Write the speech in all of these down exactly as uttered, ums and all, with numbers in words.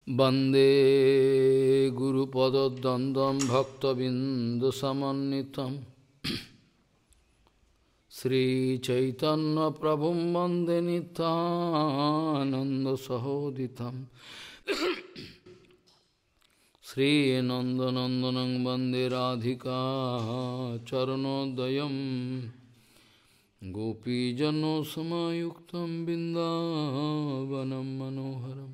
वंदे गुरुपदद्वन्द्वं भक्तबिन्दुसमन्वितं श्रीचैतन्यप्रभुं वन्दे नित्यानन्दसहोदितं श्रीनन्दनन्दनं वन्दे राधिका चरणोदयं गोपीजनोत्समयुक्तं बिन्दावनं मनोहरम्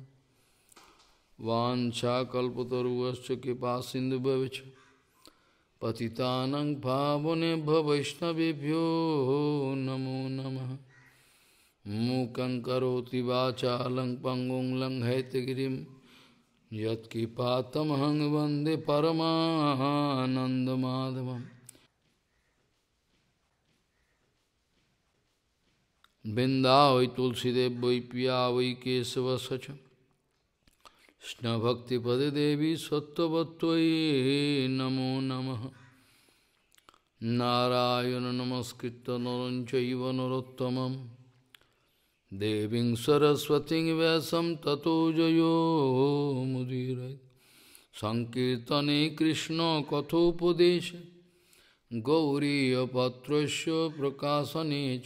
वाञ्छाकल्पतरुश्च कृपासिन्धुभ्यश्च पतितानां पावनेभ्यो वैष्णवेभ्यो नमो नमः। मूकं करोति वाचालं पङ्गुं लङ्घयितगिरिं यत्कृपातमहं वन्दे परमानन्दमाधवम्। वृन्दावै तुलसीदेव वै पिया वै केशवस्य च कृष्ण भक्ति पदे देवी सत्वत्वयि नमो नमः। नारायण नमस्कृत्य नरं चैव नरोत्तमं देवीं सरस्वतीं व्यासं ततो जयो मुदीरये। संकीर्तने कृष्ण कथोपदेशे गौरीयपत्रस्य प्रकाशने च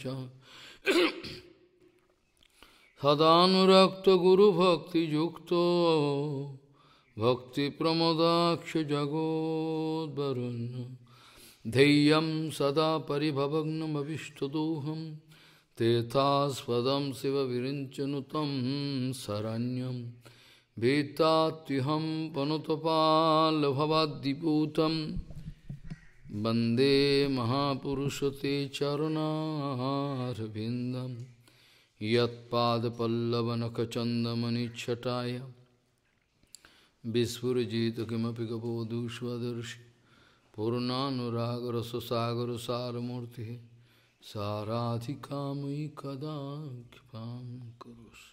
सदानुरक्त गुरुभक्ति युक्तो भक्ति प्रमोदाक्ष जगोद्वरुण्य धैर्यं सदा परिभवग्नमभिष्टदोहं तीर्थास्पदं शिवविरिञ्चनुतं शरण्यं भीतात्युहं पनुतपाल्भवाद्दिपूतं वन्दे महापुरुषते चरणारविन्दम् यत्पादपल्लवनखचन्दमनिच्छटाय विस्फुरजित किमपि कपोधूष्वदर्शि पूर्णानुरागरससागरसारमूर्तिः साराधिकामयि कदा कृपां करोषि।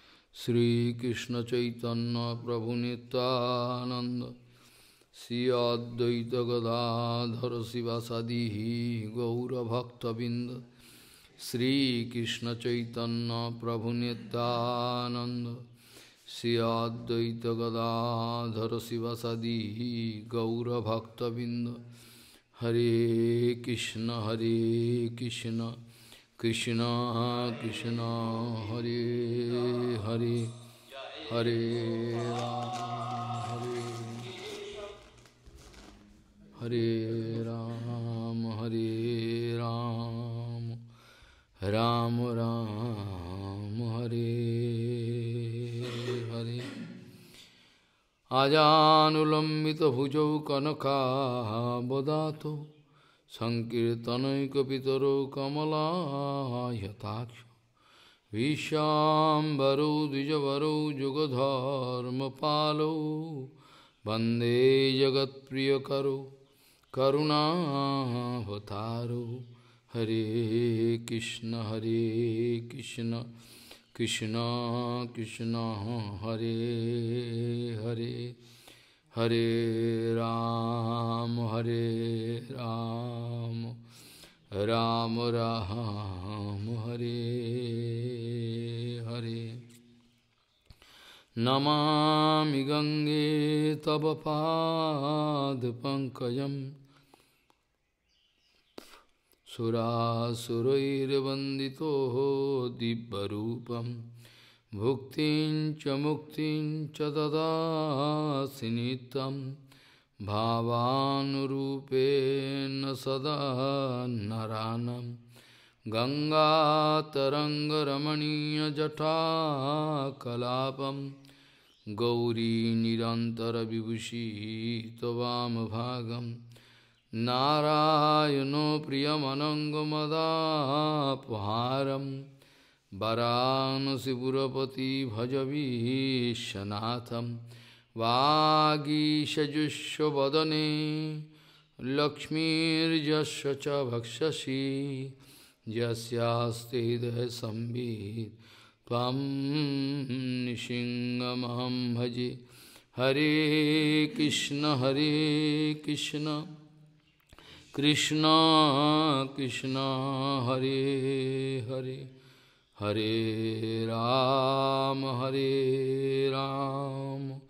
श्रीकृष्णचैतन्यप्रभुनितानन्द श्री अद्वैत गदाधर शिवासादिः गौरभक्तबिन्द श्री कृष्ण चैतन्य प्रभु नित्यानंद श्री अद्वैत गदाधर शिवासादि गौरभक्तबिंद। हरे कृष्ण हरे कृष्ण कृष्ण कृष्ण हरे हरे हरे राम हरे हरे राम हरे राम राम राम हरे हरे। आजानुलंबित भुजौ कनकाबदातो संकीर्तनैकपितरो कमलायताक्ष विश्वाम्बरो द्विजवरो जुगधर्मपालो वन्दे जगत्प्रियकरो करुणावतारो। हरे कृष्ण हरे कृष्ण कृष्ण कृष्ण हरे हरे हरे राम हरे राम राम राम हरे हरे। नमामि गंगे तव पाद पंकजं सुरासुरैर्वन्दितो दिव्यरूपं भुक्तिं च मुक्तिं च ददासि नित्यं भावानुरूपेण सदा नरानं गङ्गातरङ्गरमणीयजटाकलापं गौरी निरन्तरविभूषी त्वामभागम् नारायणो प्रियमनङ्गमदापहारं वरानसिपुरपति भजवीशनाथं वागीशजुष्वदने लक्ष्मीर्यस्य च भक्षसि यस्यास्ति हृदयसंवित् त्वं निशिङ्गमहं भजे। हरे कृष्ण हरे कृष्ण कृष्ण कृष्ण हरे हरे हरे राम हरे राम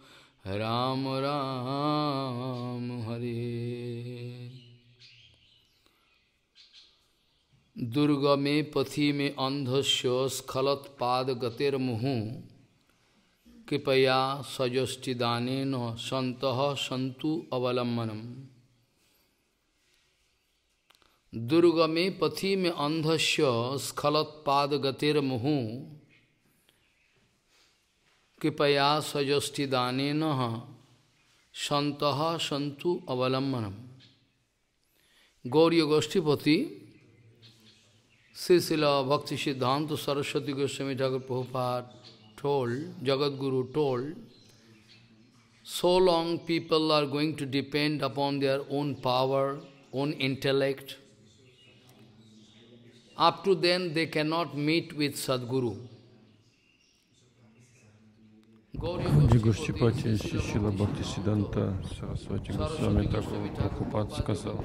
दुर्गमे पथि में अंधस्य स्खलत पाद गतिर मुहु कृपया सजष्टिदानेन सन्तः सन्तु अवलम्बनम। दुर्गमे पथि में अंधस्य स्खलत पाद गतिर मुहु कृपया सजष्टिदानेन सन्तः सन्तु अवलम्बनम। गौड़ीय गोष्ठीपति Srila Bhakti Siddhanta Saraswati Goswami Thakur Prabhupada told, Jagadguru told, so long people are going to depend upon their own power, own intellect. Up to then they cannot meet with Sadguru. Джигуршипати Шишила Бхакти Сиддханта Сарасвати Госвами Тхакур Прабхупад сказал,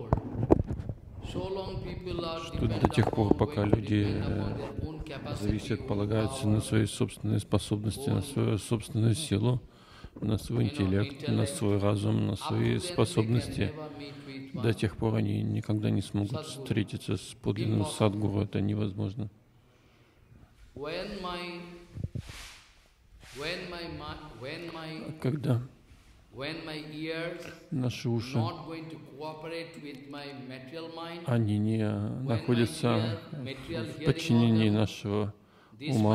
что до тех пор, пока люди зависят, полагаются на свои собственные способности, на свою собственную силу, на свой интеллект, на свой разум, на свои способности, до тех пор они никогда не смогут встретиться с подлинным садгуру. Это невозможно. Когда наши уши, они не находятся в подчинении нашего ума,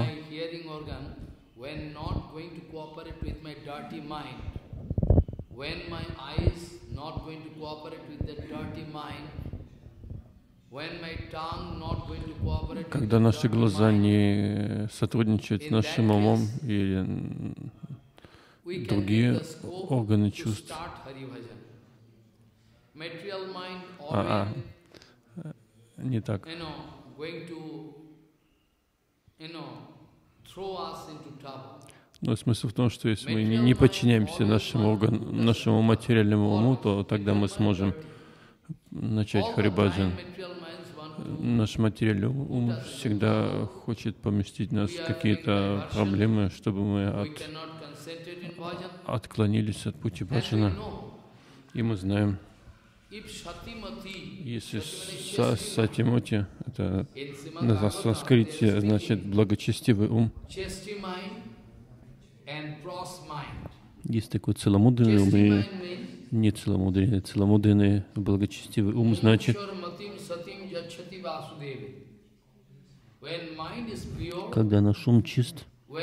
когда наши глаза не сотрудничают с нашим умом и другие органы чувств. А, а, не так. Но смысл в том, что если мы не подчиняемся нашему органу, нашему материальному уму, то тогда мы сможем начать харибаджан. Наш материальный ум всегда хочет поместить нас в какие-то проблемы, чтобы мы от отклонились от пути баджана. И мы знаем, если сатимати, это на санскрите значит благочестивый ум, есть такой целомудренный ум и не целомудренный. Целомудренный благочестивый ум значит, когда наш ум чист,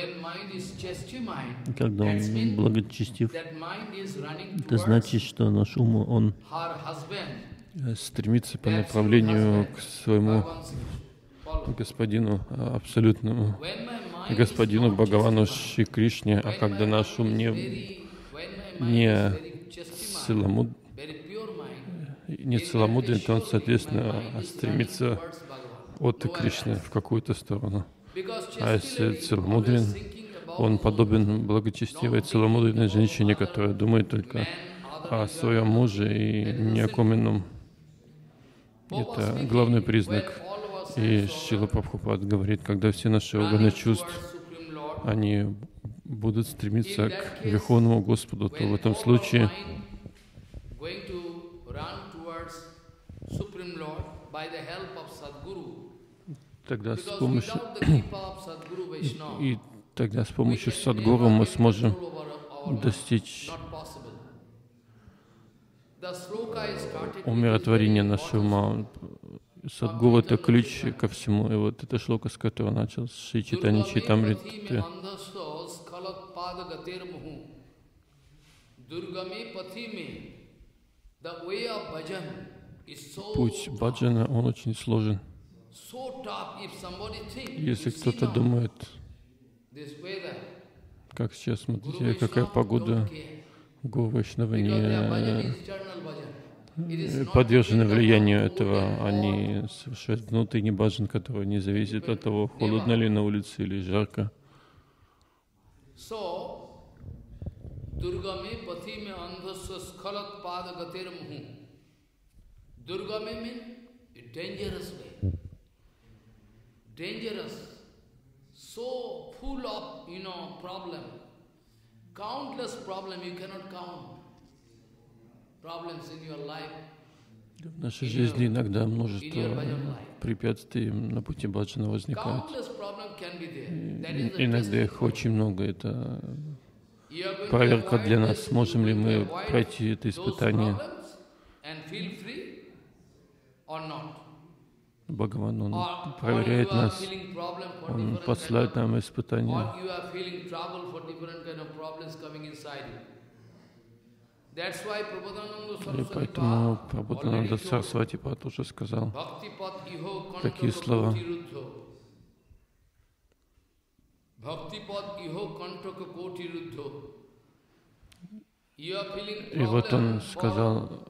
когда он благочестив, это значит, что наш ум, он стремится по направлению к своему господину, абсолютному господину Бхагавану Шри Кришне. А когда наш ум не, не, целомуд, не целомудрен, то он, соответственно, стремится от Кришны в какую-то сторону. А если целомудрен, он подобен благочестивой целомудренной женщине, которая думает только о своем муже и не о ком ином. Это главный признак. И Шрила Прабхупад говорит, когда все наши органы чувств, они будут стремиться к Верховному Господу, то в этом случае тогда с помощью и тогда с помощью Садгуру мы сможем достичь умиротворения нашего ума. Садгуру — это ключ ко всему. И вот эта шлока, с которой начал Шри Чайтанья Чайтамрите. Путь баджана, он очень сложен. Если кто-то думает, как сейчас, смотрите, какая погода, Гуру Вайшнавы не подвержены влиянию этого, они совершают внутренний баджан, который не зависит от того, холодно ли на улице или жарко. Dangerous, so full of, you know, problem, countless problem you cannot count, problems in your life. В нашей жизни иногда множество препятствий на пути баджана возникает. И иногда их очень много. Это проверка для нас, сможем ли мы пройти это испытание. Бхагаван, Он проверяет нас, Он посылает нам испытания. И поэтому Прабодхананда Сарасвати Пад уже сказал такие слова. И вот он сказал,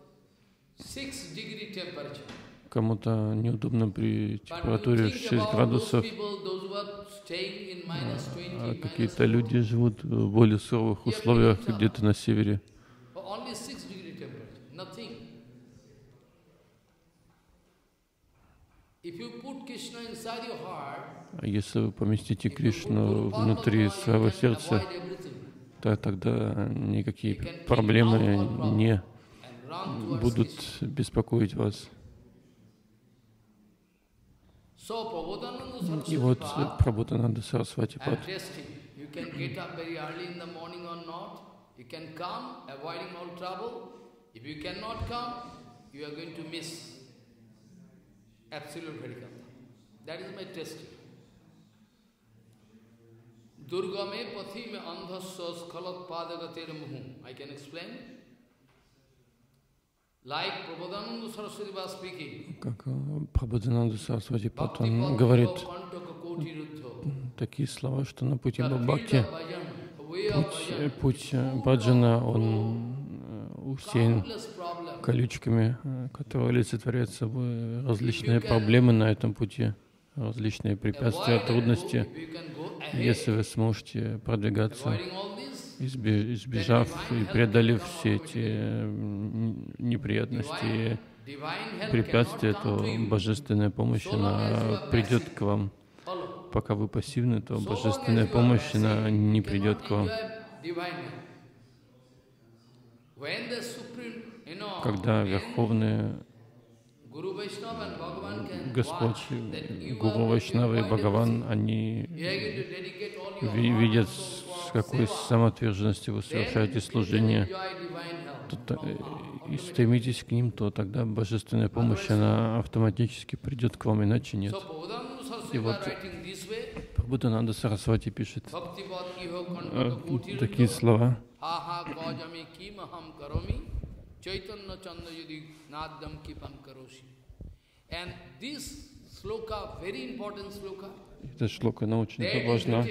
кому-то неудобно при температуре шесть градусов, а какие-то люди живут в более суровых условиях где-то на севере. А если вы поместите Кришну внутри своего сердца, то тогда никакие проблемы не будут беспокоить вас. И вот Прабодхананда Сарасвати Пад. Durgame pathi me andhasya skhalat padagater muhu. I can explain. Like Prabodhananda Saraswati was speaking. Как Прабодхананда Сарасвати Пад, он говорит такие слова, что на пути бхакти, путь, путь баджана, он усеян колючками, которые олицетворяют собой различные проблемы на этом пути, различные препятствия, трудности. Если вы сможете продвигаться, избежав и преодолев все эти неприятности и препятствия, то божественная помощь, она придет к вам. Пока вы пассивны, то божественная помощь, она не придет к вам. Когда Верховные Господь, Гуру Вайшнава и Бхагаван, они видят, с какой самоотверженностью вы совершаете служение, и стремитесь к ним, то тогда божественная помощь, она автоматически придет к вам, иначе нет. И вот Прабодхананда Сарасвати пишет такие слова. Chaitanya Chanda Yadi Nadam Kipam Karoshi. And this sloka, very important sloka. Эта шлока, она очень важна.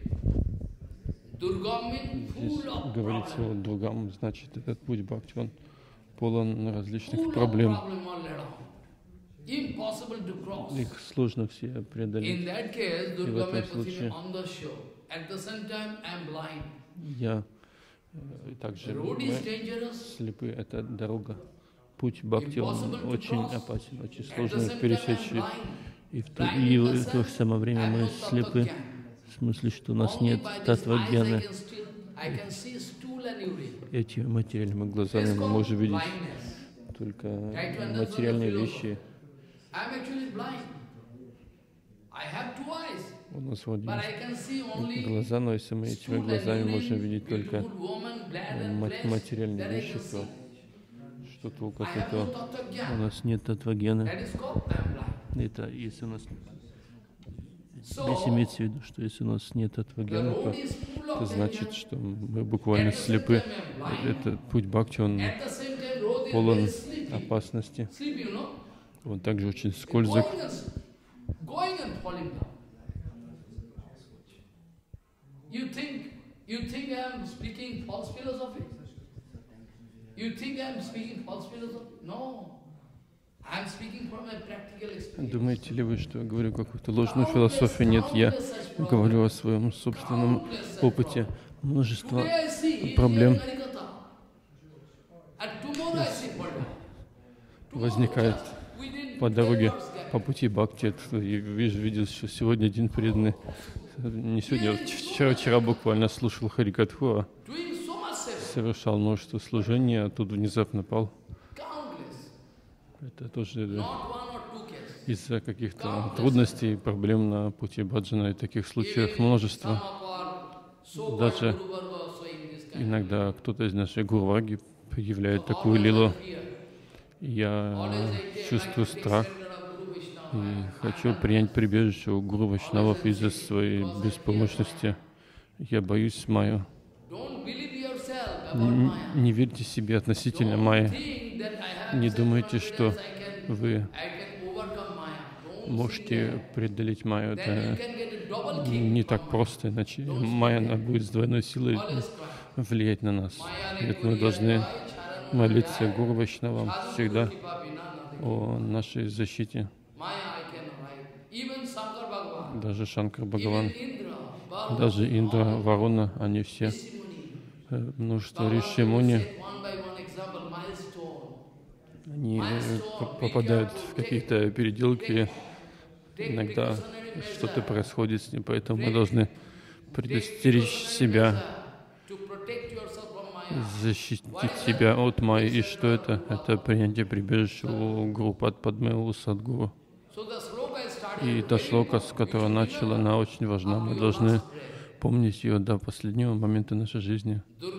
Здесь говорится о Дургам, значит, этот путь бхакти, он полон различных проблем. Их сложно все преодолеть. И в этом случае я и также мы слепы. Эта дорога, путь бхакти, он очень опасен, очень сложно пересечь. И в, то, и в то же самое время мы слепы, в смысле, что у нас нет татва-гьяна. Эти материальными глазами мы можем видеть только материальные вещи. У нас вот есть глаза, но если мы этими глазами можем видеть только материальные вещи, то что толку от этого? У нас нет татва-гьяна. Это если у нас... Здесь имеется в виду, что если у нас нет татва-гьяна, то это значит, что мы буквально слепы. Этот путь бхакти, он полон опасности. Он также очень скользок. You think, you think I am speaking false philosophy? You think I am speaking false philosophy? No. I am speaking from a practical experience. Думаете ли вы, что я говорю какую-то ложную философию? Нет, я говорю о своем собственном опыте. Множество проблем возникает по дороге, по пути бхакти. Я вижу, видел, что сегодня один преданный, не сегодня, вчера, вчера буквально слушал Харикатху, а совершал множество служений, а тут внезапно пал. Это тоже из-за каких-то трудностей, проблем на пути баджана, и таких случаев множество. Даже иногда кто-то из нашей гурварги являет такую лилу. Я чувствую страх и хочу принять прибежище у гуру вайшнавов из-за своей беспомощности. Я боюсь майю. Не, не верьте себе относительно майи. Не думайте, что вы можете преодолеть майю. Это не так просто, иначе майя она будет с двойной силой влиять на нас. Нет, мы должны молиться гуру вайшнавам всегда о нашей защите. Даже Шанкар Бхагаван, даже Индра, Варуна, они все, множество риши муни, они попадают в какие-то переделки, иногда что-то происходит с ним, поэтому мы должны предостеречь себя, защитить себя от майи. И что это? Это принятие прибежища у Гуру Падме, у Садгуру. И та шлока, с которой начала, она очень важна. Мы должны помнить ее до последнего момента нашей жизни.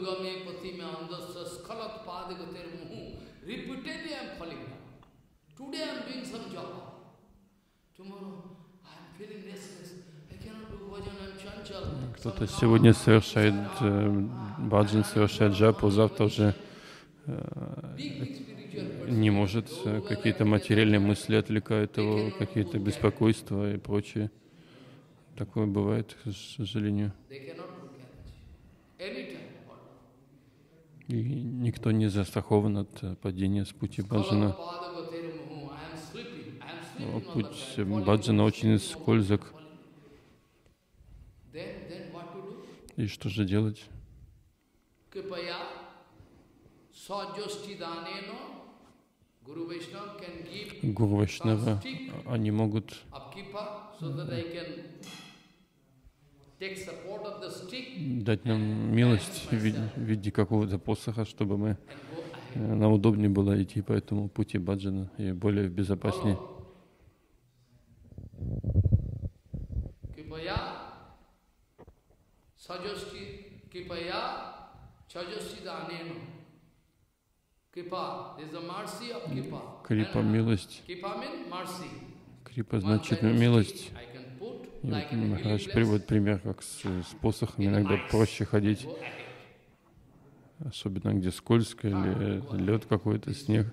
Кто-то сегодня совершает э, баджан, совершает джапу, завтра уже э, не может, э, какие-то материальные мысли отвлекают его, какие-то беспокойства и прочее. Такое бывает, к сожалению. И никто не застрахован от падения с пути баджана. Путь баджана очень скользок. И что же делать? Гуру Вайшнава, они могут дать нам милость в виде, в виде какого-то посоха, чтобы мы, нам удобнее было идти по этому пути баджана и более безопаснее. Крипа — милость. Крипа значит милость. И вот Махарадж приводит пример, как с, с посохом иногда проще ходить, особенно где скользко или лед какой-то, снег.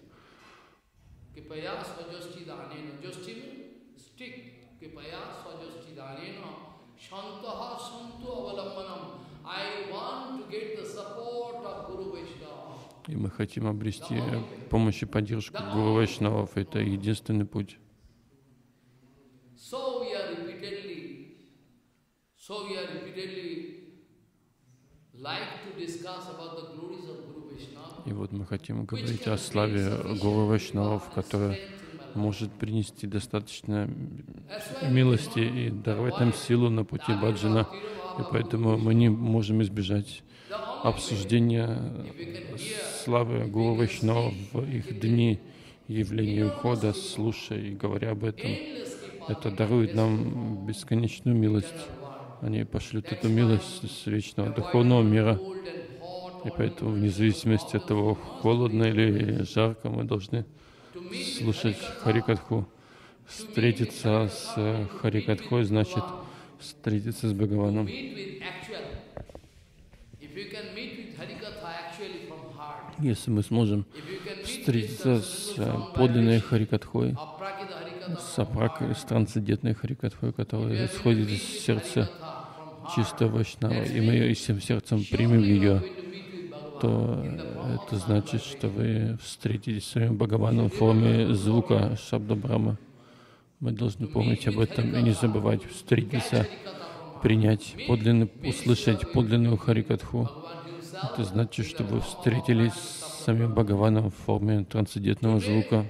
И мы хотим обрести помощь и поддержку Гуру Вайшнавов. Это единственный путь. И вот мы хотим говорить о славе Гуру Вайшнавов, которая может принести достаточно милости и даровать нам силу на пути баджана. И поэтому мы не можем избежать обсуждения славы Гуру Вайшнавов в их дни явления ухода, слушая и говоря об этом. Это дарует нам бесконечную милость. Они пошлют эту милость с вечного духовного мира. И поэтому, вне зависимости от того, холодно или жарко, мы должны слушать Харикатху. Встретиться с Харикатхой значит встретиться с Бхагаваном. Если мы сможем встретиться с подлинной Харикатхой, с апракой, с трансцендентной Харикатхой, которая исходит из сердца чистого Вайшнава, и мы ее всем сердцем примем ее, то это значит, что вы встретитесь с своим Бхагаваном в форме звука Шабда Брахма. Мы должны помнить об этом и не забывать встретиться, принять, подлинно, услышать подлинную Харикатху. Это значит, что вы встретились с самим Бхагаваном в форме трансцендентного звука.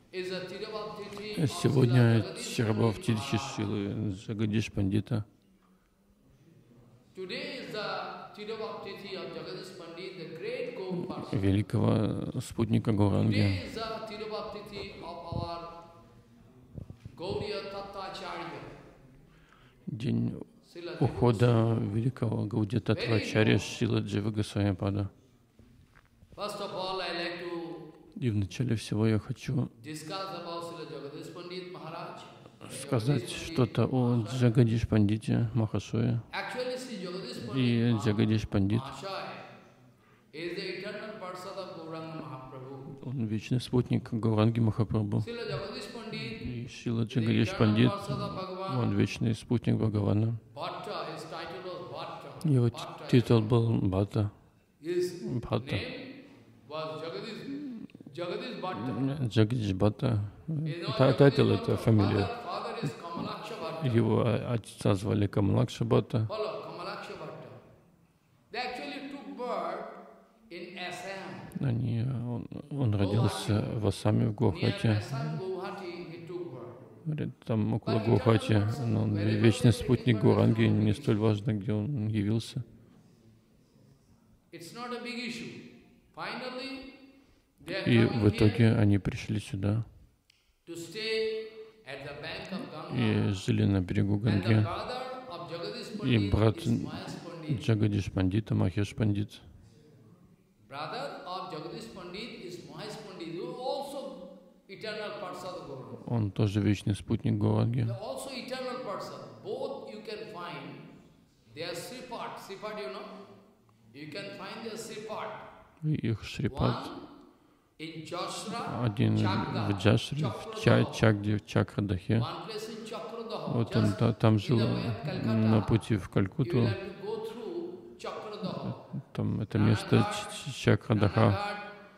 Сегодня Чирабхавти Шилы Джагадиш Пандита. Великого спутника Гауранги. День ухода великого Гаудия Татвачарьи Шрила Джива Госвами-пада. И вначале всего я хочу сказать что-то о Джагадиш Пандите Махашое. И Джагадиш Пандит, он вечный спутник Гауранги Махапрабху. И Шрила Джагадиш Пандит, он вечный спутник Бхагавана. Его титул был Бхатта. Бхатта. Джагадиш Бхатта. Тайтл — это фамилия. Его отца звали Камалакша Бхатта. Они, он, он родился в Ассаме, в Гуахати. Там около Гуахати, но он вечный спутник Гауранги, не столь важно, где он явился. И в итоге они пришли сюда и жили на берегу Ганги. И брат Джагадиш Пандита, Махеш Пандит, он тоже вечный спутник Гауранги. И их Шрипад, один в Джашре, в Ча Чагде, в Чакрадахе. Вот он та, там жил на пути в Калькутту. Там это место Чакрадаха.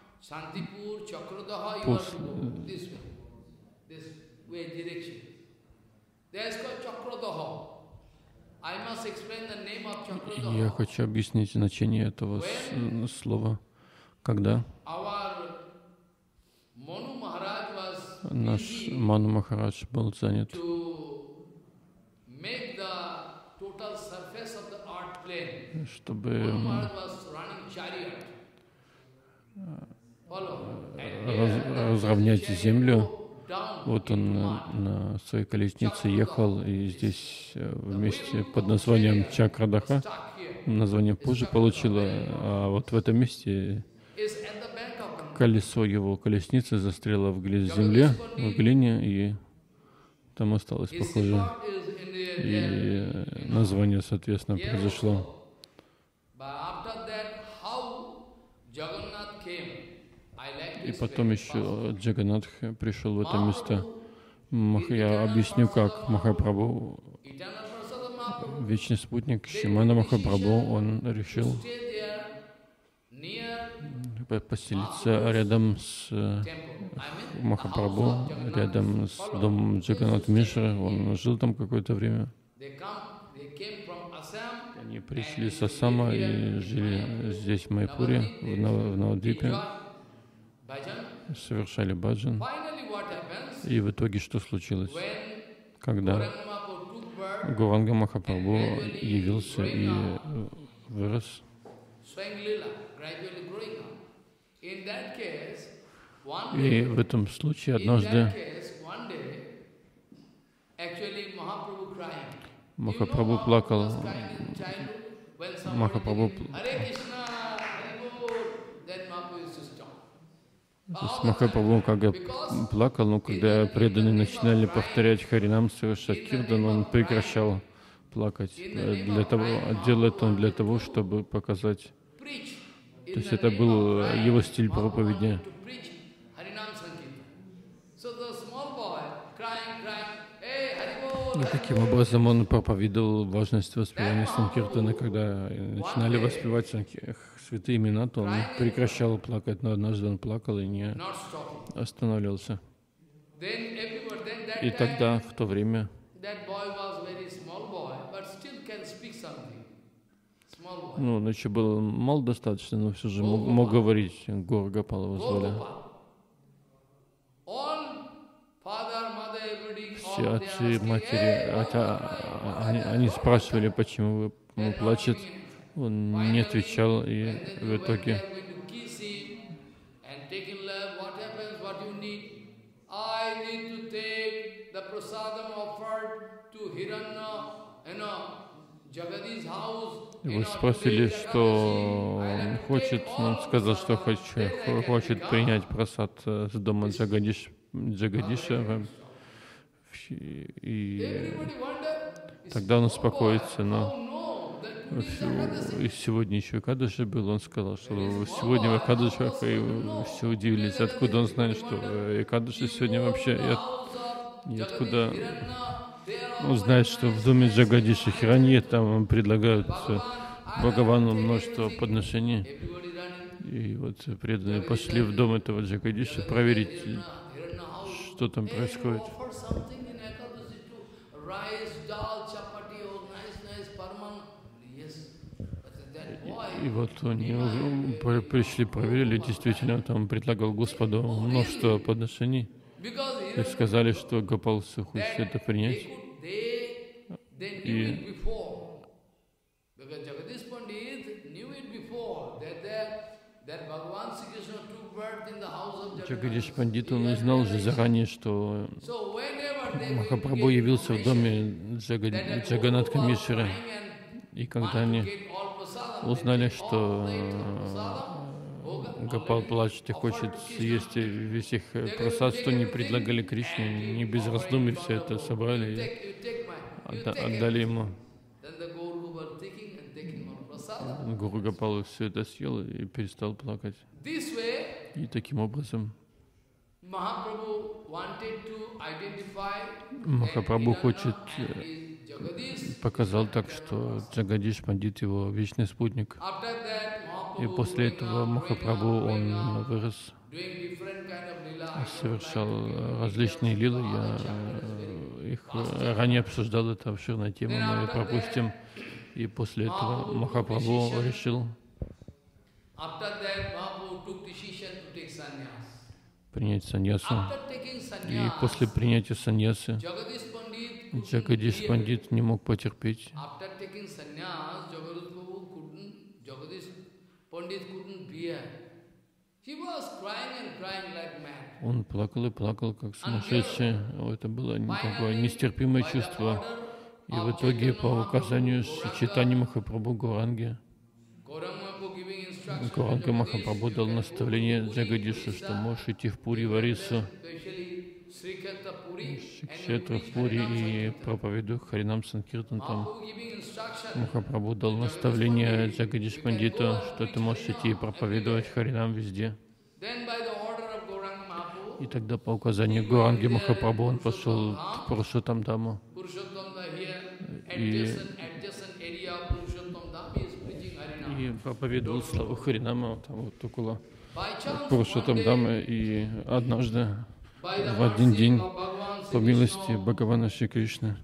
После... Я хочу объяснить значение этого слова. Когда наш Ману Махарадж был занят чтобы разровнять землю. Вот он на, на своей колеснице ехал, и здесь вместе под названием Чакрадаха, название позже получило, а вот в этом месте колесо его колесницы застряло в земле, в глине, и там осталось похоже. И название, соответственно, произошло. И потом еще Джаганнатх пришел в это место. Я объясню, как Махапрабху, вечный спутник Шримана Махапрабху, он решил поселиться рядом с Махапрабху, рядом с домом Джаганнат Мишры. Он жил там какое-то время. Они пришли с Ассама и жили здесь, в Майпуре, в, Нав в Навадвипе, совершали баджан. И в итоге что случилось? Когда Гауранга Махапрабху явился и вырос, и в этом случае однажды Махапрабху плакал. Махапрабху с Махапрабху когда плакал, но когда преданные начинали повторять Харинам, совершать кирдан, он прекращал плакать. Для того, делал это он для того, чтобы показать. То есть это был его стиль проповеди. И таким образом он проповедовал важность воспевания Санкиртана. Когда начинали воспевать святые имена, то он прекращал плакать, но однажды он плакал и не останавливался. И тогда, в то время, ну, он еще был мал достаточно, но все же мог, мог говорить. Гора Гопала звали. Все отцы, матери, отца, они, они спрашивали, почему вы плачет. Он не отвечал, и в итоге Вы спросили, что он хочет, он сказал, что хочет, хочет принять прасад с дома Джагадиш, Джагадиша, и тогда он успокоится. Но и сегодня еще Экадаши был, он сказал, что сегодня в Экадашах все удивились, откуда он знает, что Экадаши сегодня вообще, и откуда он знает, что в доме Джагадиши Хиранье там предлагают Бхагавану множество подношений. И вот преданные пошли в дом этого Джагадиша проверить, что там происходит. И вот они пришли, проверили, действительно, там предлагал Господу множество подношений. И сказали, что Гопал хочет это принять. И Джагадиш Пандит, он узнал уже заранее, что Махапрабху явился в доме Джаганатха Мишры. И когда они узнали, что Гопал плачет и хочет съесть весь их прасад, что не предлагали Кришне, не без раздумий все это собрали и отдали ему. Гуру Гопал все это съел и перестал плакать. И таким образом Махапрабху хочет, показал так, что Джагадиш Пандит его вечный спутник. И после этого Махапрабху, он вырос, совершал различные лилы. Я их ранее обсуждал, это обширная тема, мы ее пропустим. И после этого Махапрабху решил принять саньясу. И после принятия саньясы Джагадиш Пандит не мог потерпеть. Он плакал и плакал, как сумасшедший. Это было такое нестерпимое чувство. И в итоге, по указанию Чайтаньи Махапрабху Гауранги, Гауранга Махапрабху дал наставление Джагадишу, что можешь идти в Пури, в Орису, Шикшетру в Пури и проповедуй Харинам Санкиртан там. Махапрабху дал наставление Джагадиш Пандиту, что ты можешь идти и проповедовать Харинам везде. И тогда по указанию Гауранги Махапрабху он пошел в Пурушоттам-даму и, и проповедовал славу Харинама там вот около Пурушоттам-дамы. И однажды, в один день, по милости Бхагавана Шри Кришны,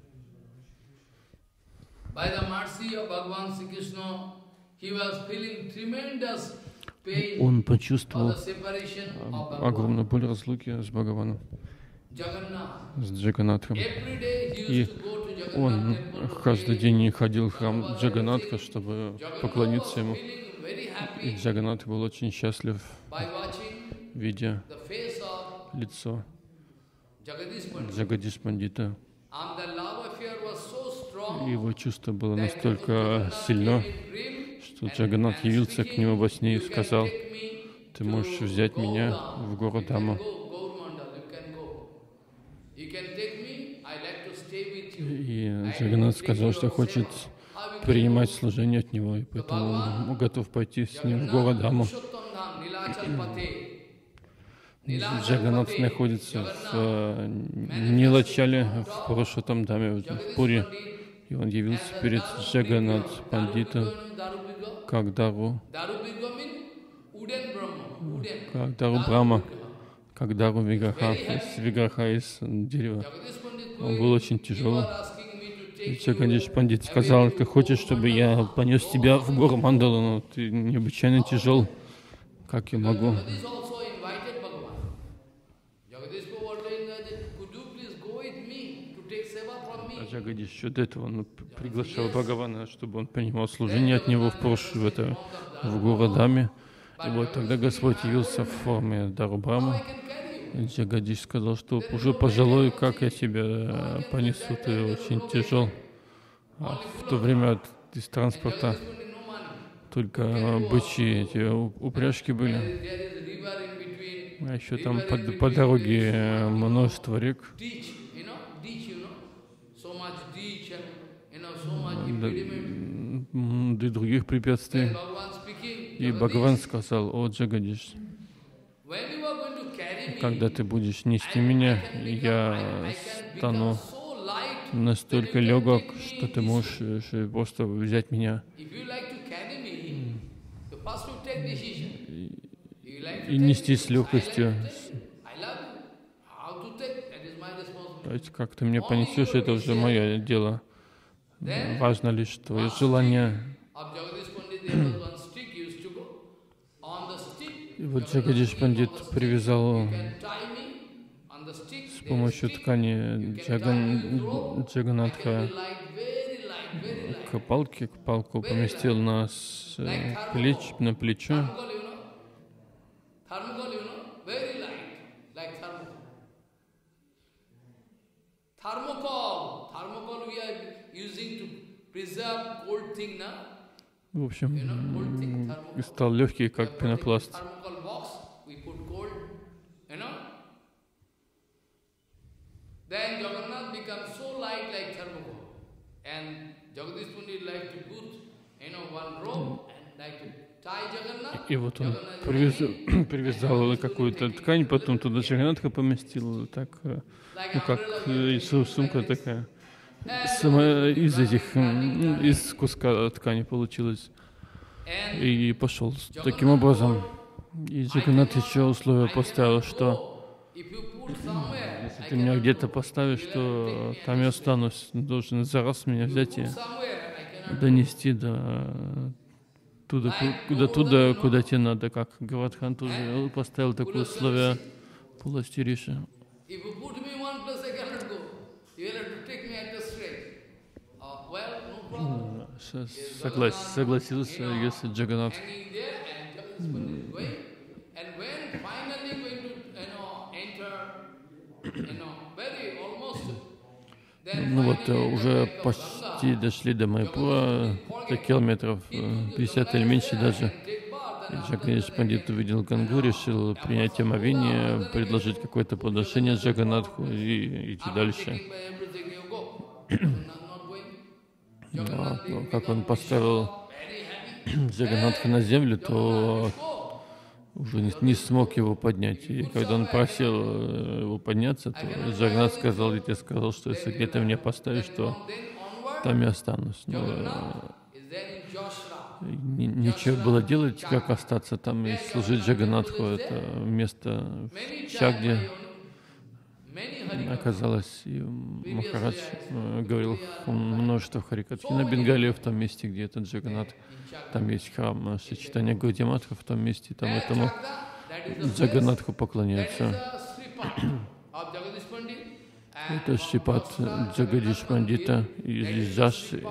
он почувствовал огромную боль разлуки с Бхагаваном, с Джаганатхом. И он каждый день ходил в храм Джаганатха, чтобы поклониться ему. И Джаганатх был очень счастлив, видя лицо Джагадиш Пандита. Его чувство было настолько сильно, что Джаганатх явился к нему во сне и сказал: «Ты можешь взять меня в город Даму». И Джаганатх сказал, что хочет принимать служение от него, и поэтому он готов пойти с ним в город Даму. Джаганатх находится в Нилачале, в Пурушоттам-даме, в Пури, и он явился перед Джаганатх Пандитом как Дару, как Дару Брахма, как Дару Виграха, Виграха из дерева. Он был очень тяжелый. И Джагадиш Пандит сказал: «Ты хочешь, чтобы я понес тебя в гору Мандалу, но ты необычайно тяжел. Как я могу?» А Джагадиш еще до этого он приглашал Бхагавана, чтобы он принимал служение от него в прошлое, в, это, в гору Даме. И вот тогда Господь явился в форме Дару Брахмы Джагадиш сказал, что уже пожилой, как я тебя понесу, ты очень тяжел. А в то время из транспорта только бычьи эти упряжки были. А еще там по, по дороге множество рек. Да, и других препятствий. И Бхагаван сказал: о Джагадиш, когда ты будешь нести меня, я стану настолько легок, что ты можешь просто взять меня и нести с легкостью. Как ты меня понесешь, это уже мое дело. Важно лишь твое желание. И вот Джагадиш Пандит привязал с помощью ткани Джаган, Джаганатха к палке, к палку поместил на, с, плеч, на плечо. В общем, стал легкий, как пенопласт. И вот он привязал, привязал какую-то ткань, потом туда Джаганатха поместил, так, ну как сумка такая. Сама из этих, из куска ткани получилось. И пошел таким образом. И Джаганнат еще условие поставил, что если ты меня где-то поставишь, то там я останусь. Должен за раз меня взять и донести до туда, куда, туда, куда тебе надо, как Гавардхан тоже поставил такое условие полости Риши. Соглас, согласился, если Джаганнат. Ну вот, уже почти дошли до Майпура, километров пятьдесят или меньше даже. И Джагадиш Пандит увидел Гангу, решил принять омовение, предложить какое-то подношение Джаганнатху и идти дальше. Но, но как он поставил Джаганнатха на землю, то уже не, не смог его поднять. И когда он просил его подняться, то Джаганнат сказал: я тебе сказал, что если где-то меня поставишь, то там я останусь. Но нечего было делать, как остаться там и служить Джаганнатху. Это место в Чагде оказалось, и Махарадж говорил множество харикатхи на Бенгалии, в том месте, где этот Джаганнат. Там есть храм Сочетания Гаудиматха, в том месте, там этому Джаганнатху поклоняются. Это Шрипад Джагадиш Пандита из Джаши.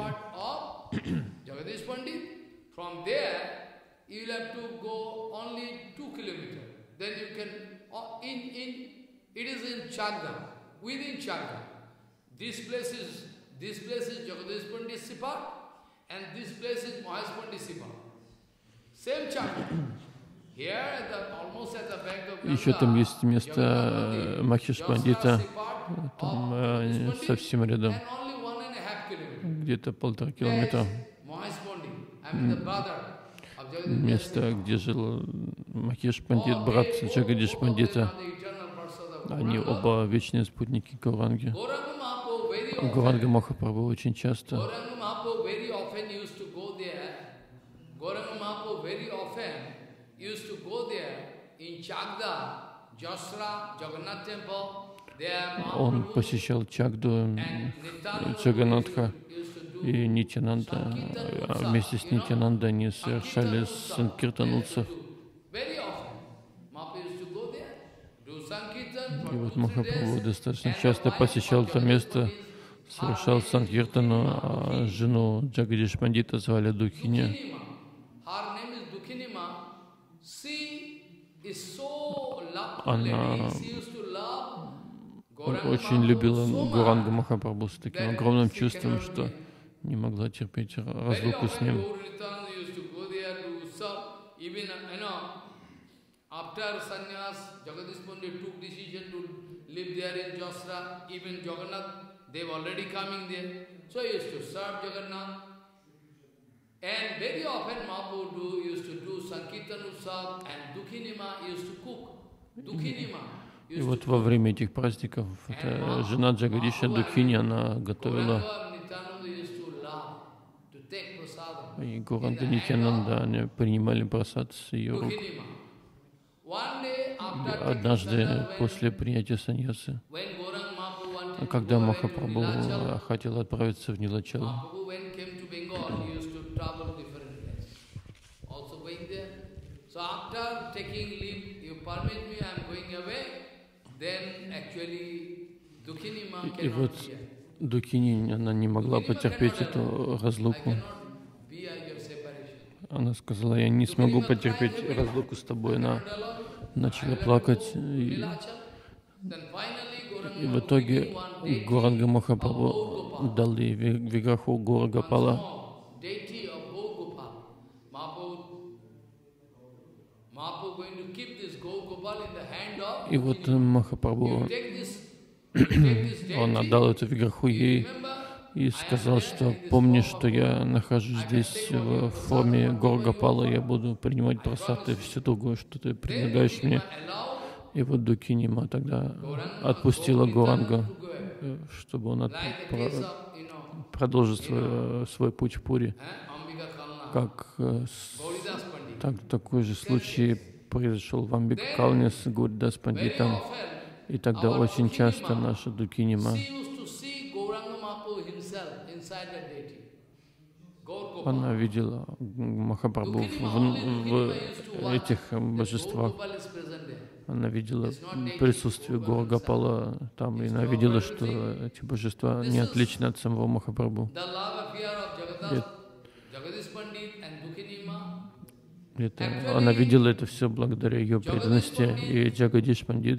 It is in Chagda, within Chagda. This place is this place is Jagadish Pandit Sipat, and this place is Mahesh Pandit Sipat. Same Chagda. Here, at the, almost at the bank of Ganga. Еще там есть место Махеш Пандита, там э, совсем рядом, где-то полтора километра. Место, где жил Махеш Пандит, брат Джагадиш Пандита. Они оба вечные спутники Гауранги. Гауранга Махапрабху очень часто он посещал Чагду, Джаганнатха и Нитянанда, а вместе с Нитянанда они совершали санкиртан утсав. И вот Махапрабху достаточно часто посещал это место, совершал санкиртану, а жену Джагадиш Пандита звали Духини. она очень любила Гауранга Махапрабху с таким огромным чувством, что не могла терпеть разлуку с ним. After sannyas, Jagadish Pandit took decision to live there in Jasra, even Jagannath, they were already coming there. So he used to serve Jagannath. And very often Mahaprabhu used to do Sankirtan Utsav and Dukhinima used to cook. Dukhinima. И вот во время этих праздников эта жена Джагадиша Дукхини, она готовила, и Гауранга Нитьянанда, они принимали прасад с ее рук. Однажды после принятия саньясы, когда Махапрабху хотел отправиться в Нилачал, и вот Дукхини, она не могла потерпеть эту разлуку. Она сказала: я не смогу потерпеть разлуку с тобой. Она начала плакать. И, и в итоге Гауранга Махапрабху дал ей виграху Гора Гопала. И вот Махапрабху, он отдал эту виграху ей и сказал, что помни, что я нахожусь здесь в форме Гора Гопала, я буду принимать прасад и все другое, что ты предлагаешь мне. И вот Дукхини тогда отпустила Гауранга, чтобы он от... продолжил свой, свой путь в Пури. Как так, такой же случай произошел в Амбика Калне с Гуридас Пандитом. И тогда очень часто наша Дукхинима, она видела Махапрабху в, в этих божествах. Она видела присутствие Гора Гопала там, и она видела, что эти божества не отличны от самого Махапрабху. И это, она видела это все благодаря ее преданности, и Джагадиш Пандит.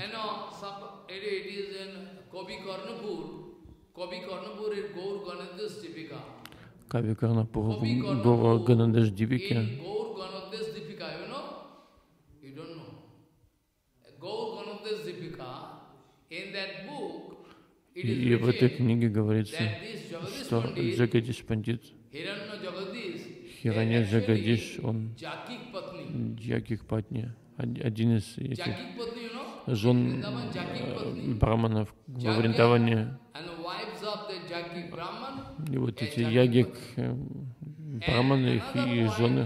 Кави Карнапур в Гора Ганадеш Дипике. И в этой книге говорится, что Джагадиш Пандит, Хиранья Джагадиш, он Джакик Патни, один из этих жен браманов во Вриндаване. И вот эти ягик браманы и жены,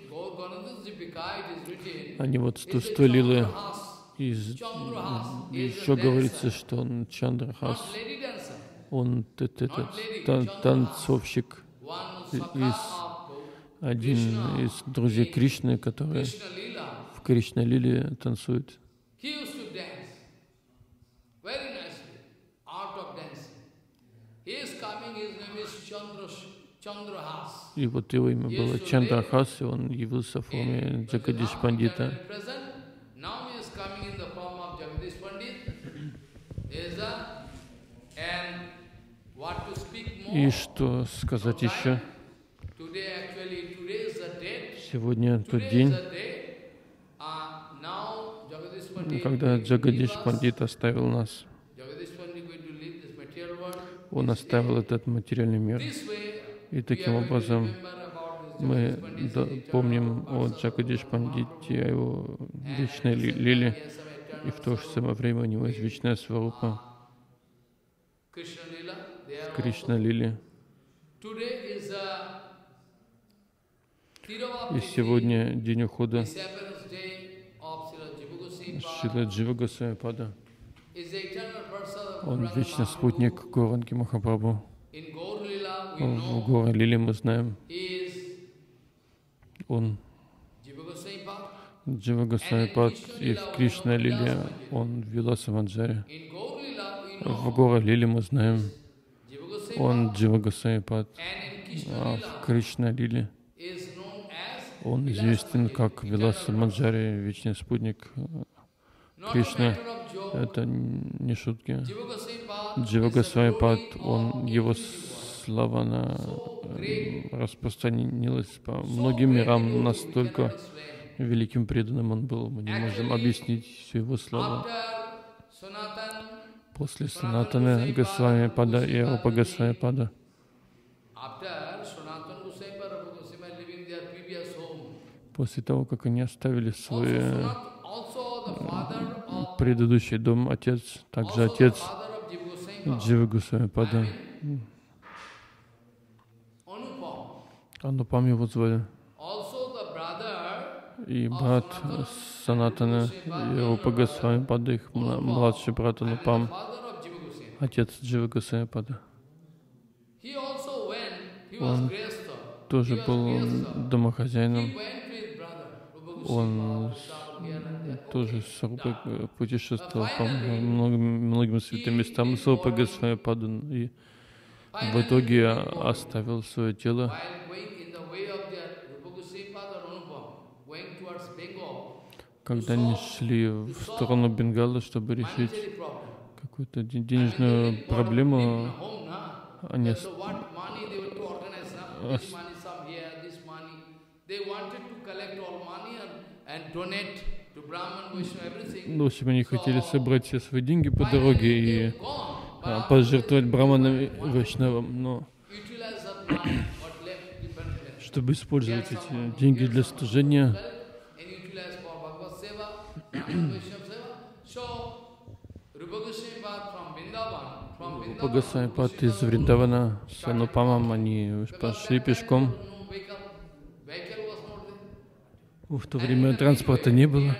они вот с той лилы, из, еще говорится, что он Чандрахас, он этот тан, танцовщик, из, один из друзей Кришны, который в Кришна-лиле танцует. И вот его имя было Чандрахас, и он явился в форме Джагадиш Пандита. И что сказать еще? Сегодня тот день, когда Джагадиш Пандит оставил нас. Он оставил этот материальный мир. И таким образом мы помним о Джагадиш Пандите, о его вечной лиле, и в то же самое время у него есть вечная сварупа. Кришна Лили. И сегодня день ухода Шрила Джива Госвами-пада. Он вечный спутник Гауранги Махапрабху. В Гора Лиле мы знаем, он Джива Госвами-пад, и в Кришна Лиле он Виласа Манджари. В Гора Лиле мы знаем, он Джива Госвами-пад, а в Кришна Лиле Он известен как Виласа Манджари, вечный спутник Кришны. Это не шутки. Джива Госвами Пад, он, его слава она распространилась по многим мирам, настолько великим преданным он был. Мы не можем объяснить всю его славу. После Санатаны Госвами Пада и Рупа Госвами Пада, после того, как они оставили свой предыдущий дом, отец, также отец Дживы Госвами Пада, Анупам его звали, и брат Санатана и Рупа Госвами Пада, их младший брат Анупам, отец Дживы Госвами Пада. Он тоже был домохозяином. Он тоже с Рупой путешествовал по многим, многим святым местам с Рупой Госвами Пада, и в итоге оставил свое тело. Когда они шли в сторону Бенгала, чтобы решить какую-то денежную проблему, они ос... ос... Ну, в общем, они хотели собрать все свои деньги по дороге и а, пожертвовать браманам и вайшнавам, но чтобы использовать эти деньги для служения, Рупа Госвами Пад из Вриндавана с Анупамом, они пошли пешком. В то время транспорта не было.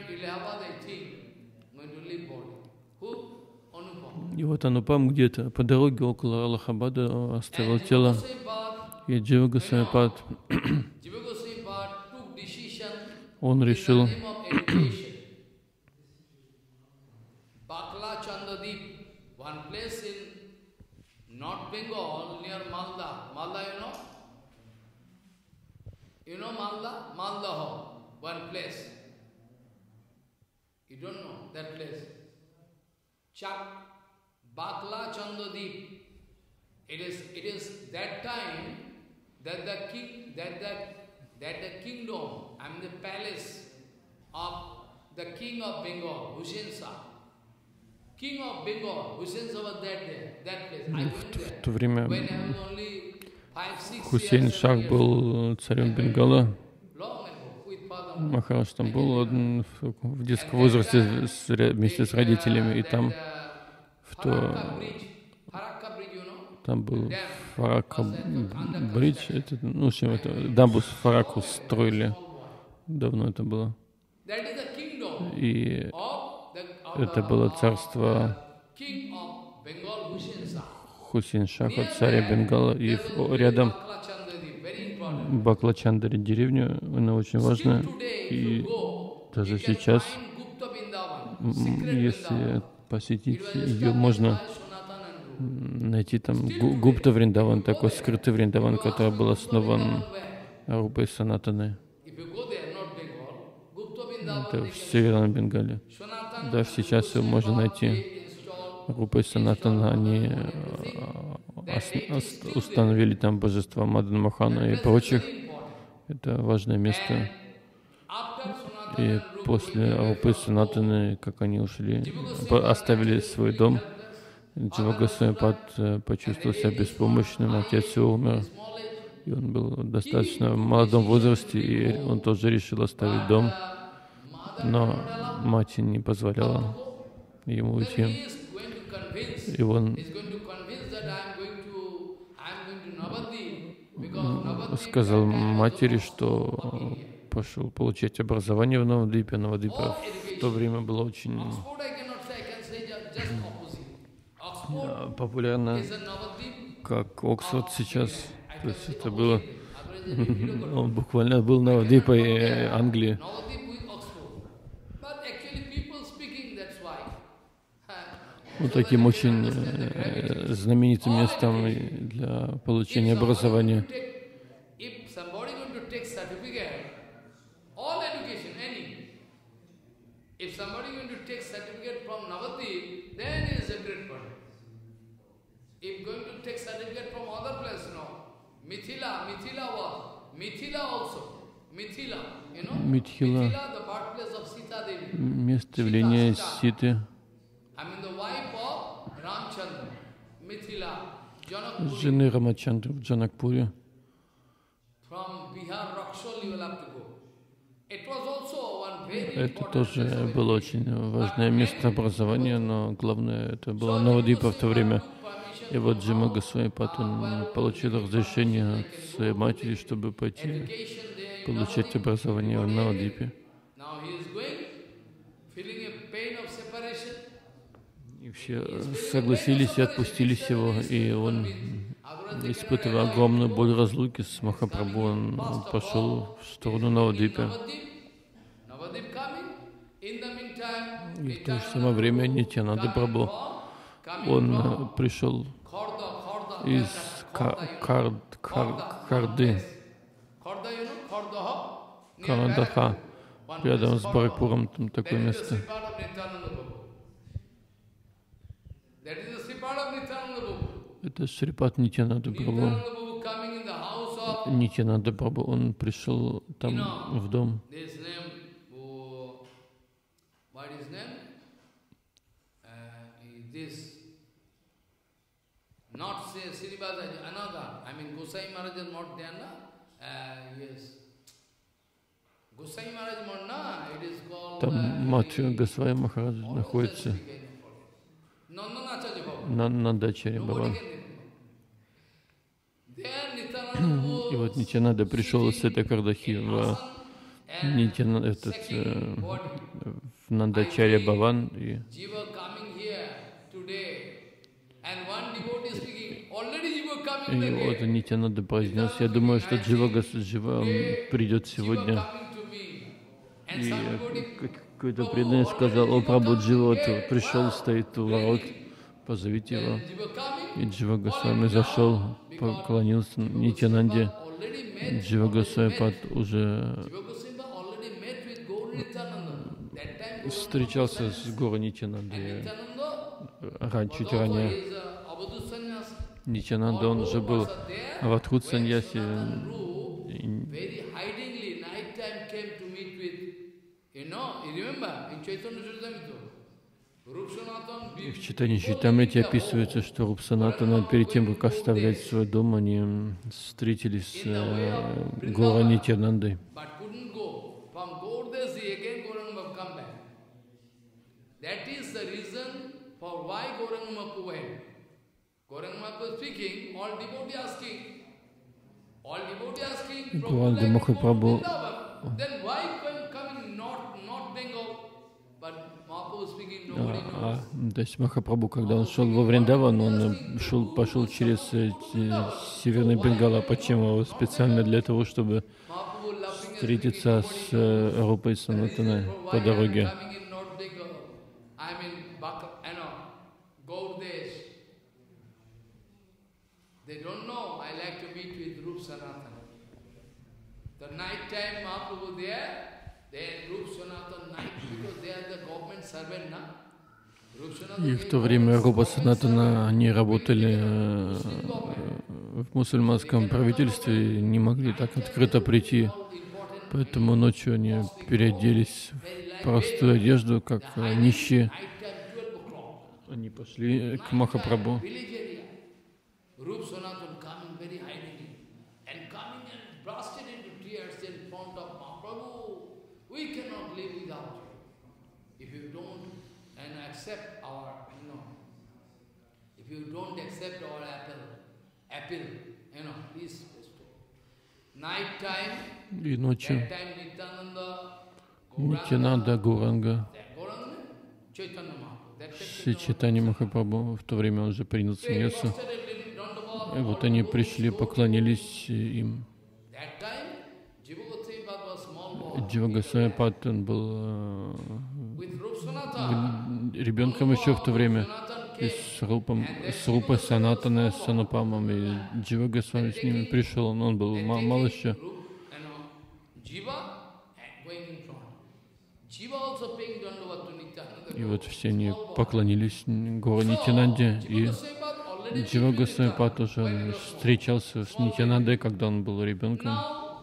И вот Анупам где-то по дороге около Аллахабада оставил тело. И Джива Госвами Пад, он решил North Bengal, near Malda. Malda, you know? You know Malda? Malda, one place. You don't know that place. Chak, Bakla Chandadeep. It is, it is that time that the king, that the, that the kingdom and the palace of the king of Bengal, Hussain Shah. King of Bengal, Hussain Shah was that there, that place. I went there. В то время Хусейн Шах был царем Бенгала. Махарадж там был он в детском возрасте вместе с родителями, и там в то там был Фаракка бридж, это, ну, в общем, это дамбу с Фаракку строили, давно это было. И это было царство Хусейн Шаха, царя Бенгала, и рядом Баклачандари деревня, она очень важная, и даже сейчас, если посетить ее, можно найти там Гупта Вриндаван, такой скрытый Вриндаван, который был основан Рупой Санатаной. Это в Северном Бенгале. Да, сейчас его можно найти. Рупой Санатана, они установили там божества Мадана Мохана и прочих. Это важное место. И после Рупы Санатаны, как они ушли, оставили свой дом, Джива Госвами Пад почувствовал себя беспомощным, отец его умер, и он был в достаточно молодом возрасте, и он тоже решил оставить дом, но мать не позволяла ему уйти. И он сказал матери, что пошел получать образование в Навадвипе. Навадвипа в то время было очень популярно, как Оксфорд сейчас. То есть это было, он буквально был Навадвипой Англии. Вот таким очень э, знаменитым местом для получения образования. Митхила, место явления Ситы, жены Рамачандры в Джанакпуре. Это тоже было очень важное место образования, но главное, это было Навадвипа в то время. И вот Джима Госвами Пад, он получил разрешение от своей матери, чтобы пойти получать образование в Навадвипе. И все согласились и отпустились его, и он, испытывая огромную боль разлуки с Махапрабху, он пошел в сторону Навадвипа. И в то же самое время Нитьянанда Прабху, он пришел из Кар, Кар, Карды, Карадаха, рядом с Баракпуром, там такое место. Это Шрипад Нитьянанда Прабху. Нитьянанда Прабху, он пришел там в дом. Not say Srivasa, another. I mean, Gosai Maharaj is not there, na? Uh, yes. Gosai Maharaj is not, na? It is called... Там мать Госвами Махараджа находится на, на даче Бхаван. И вот Нитьянанда пришел с этой Кардахи в, Нитьяна, этот, э, в Нандачарья Бхаван. И И вот Нитьянанда произнес: я думаю, что Джива Госвами он придет сегодня. И какой-то преданный сказал: о, Прабху, Джива вот пришел, стоит у ворот, позовите его. И Джива Госвами зашел, поклонился Нитьянанде. Джива Госвами Пад уже встречался с Гуру Нитьянандой чуть ранее. Нитьянанда, он уже был Авадхут Саньяси. И в читании Чайтамрити описывается, что Руп Санатана перед тем, как оставлять свой дом, они встретились с э, Гора Нитьянандой. Гуранга Махапрабху, а, то есть Махапрабху, когда он шел во Вриндаван, он шел, пошел через Северный Бенгал. Почему? Специально для того, чтобы встретиться с Рупой Санатаной по дороге. И в то время Рупа Санатана, они работали в мусульманском правительстве, не могли так открыто прийти, поэтому ночью они переоделись в простую одежду, как нищие. Они пошли к Махапрабху. И ночью Нитьянанда Гуранга с Чайтанья Махапрабху, в то время он уже принял саньясу. И вот они пришли, поклонились им. Джива Госвами Пад, он был ребенком еще в то время. И с, Рупом, с Рупой Санатаной, с Анупамом, и Джива Госвами с ними пришел, но он был мал, мал еще. И вот все они поклонились Гуру Нитьянанде, и Джива Госвами Пад тоже он встречался с Нитьянандой, когда он был ребенком.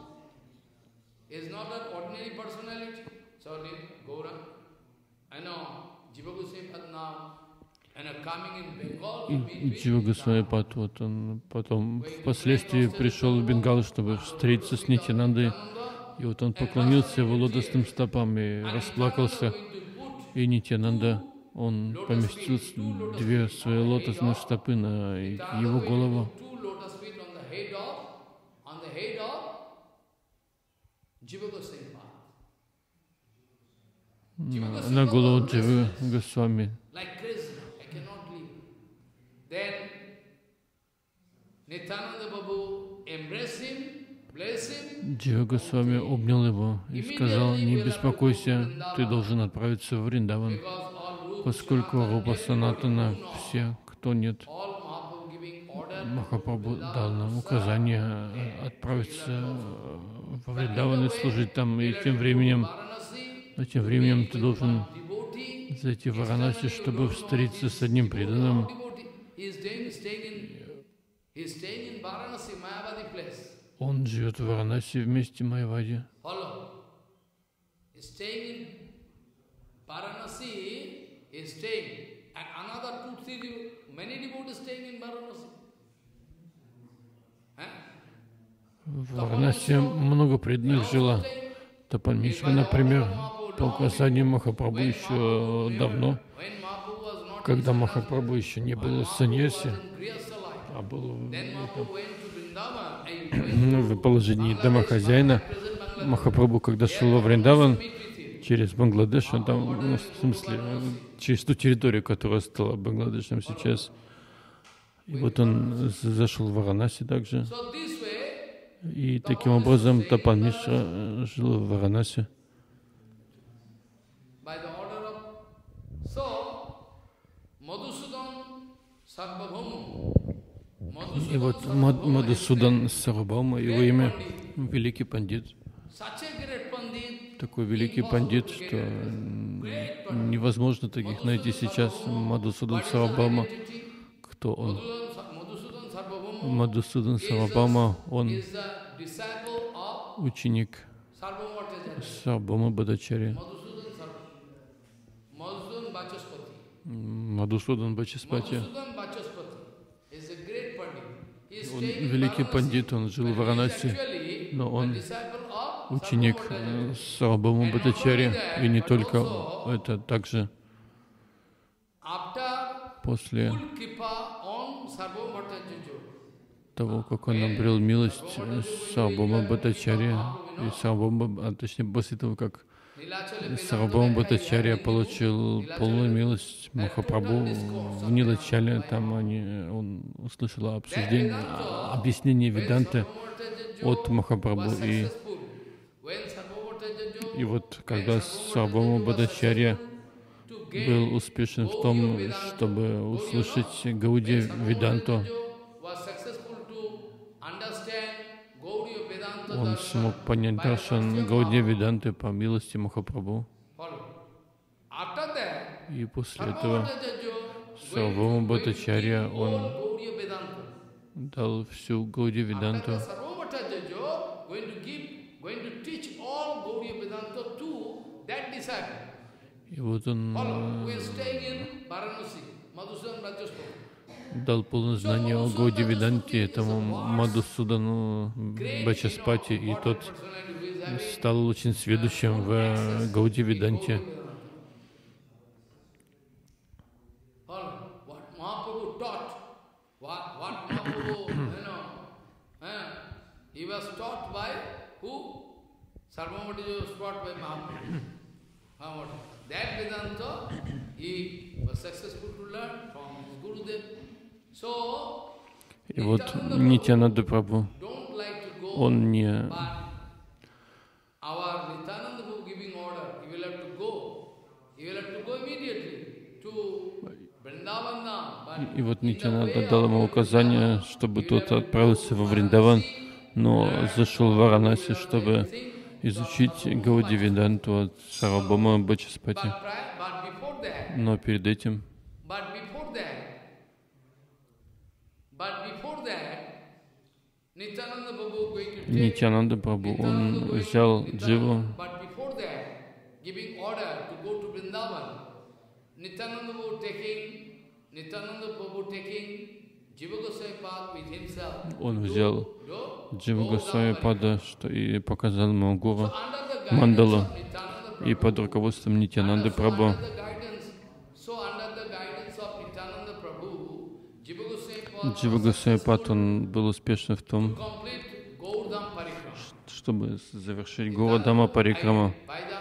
И Джива Госвами Пад, вот он потом впоследствии пришел в Бенгалу, чтобы встретиться с Нитьянандой. И вот он поклонился его лотосным стопам и расплакался. И Нитьянанда, он поместил две свои лотосные стопы на его голову. На, на голову Дживы Госвами. Джива Госвами обнял его и сказал: не беспокойся, ты должен отправиться в Вриндаван, поскольку Рупа Санатана, все, кто нет, Махапрабху дал нам указание отправиться в Вриндаван и служить там, и тем временем, а тем временем ты должен зайти в Варанаси, чтобы встретиться с одним преданным. Он живет в Варанаси в месте Майявади. В Варанаси много преданных жило. Тапан Мишра, например, по указанию Махапрабху еще давно, когда Махапрабху еще не был саньяси, а был в положении домохозяина. Махапрабху, когда шел во Вриндаван через Бангладеш, он там, ну, в смысле, через ту территорию, которая стала Бангладешем сейчас. И вот он зашел в Варанаси также. И таким образом Тапан Мишра жил в Варанаси. И вот Мадхусудан Сарвабхаума, его имя, великий пандит. Такой великий пандит, что невозможно таких найти сейчас. Мадхусудан Сарвабхаума, кто он? Мадхусудан Сарвабхаума, он ученик Сарвабхаума Бхаттачарьи. Мадхусудан Бачаспати. Он великий пандит, он жил в Варанаси, но он ученик Сарвабхаума Бхаттачарьи, и не только это, также после того, как он обрел милость Сарвабхаума Бхаттачарьи, и Сарвабхаума, а точнее после того, как Сарвабхаума Бхаттачарья получил полную милость Махапрабху в Нилачале, там они, он услышал обсуждение, объяснение Веданты от Махапрабху. И, и вот когда Сарвабхаума Бхаттачарья был успешен в том, чтобы услышать Гаудия Веданту, он смог понять даршан Гаудия Веданты по милости Махапрабху. И после этого Сарвабхаума Бхаттачарья, он дал всю Гаудия Веданту. И вот он дал полное знание о Гаудия Веданте этому Мадхусудану Бачаспати, и тот стал очень сведущим в Гаудия Веданте. И вот Нитьянанда Прабху, он не И вот Нитьянанда дал ему указание, чтобы тот отправился во Вриндаван, но зашел в Варанаси, чтобы изучить Гаудия Веданту от Сарвабхаума Бачаспати. Но перед этим Нитьянанда Прабху, он взял Дживу, он взял Джива Госвами Пада, что и показал ему Гуру Мандалу, и под руководством Нитьянанды Прабху Джива Госвами Пад, он был успешен в том, чтобы завершить Гурадама Парикрама.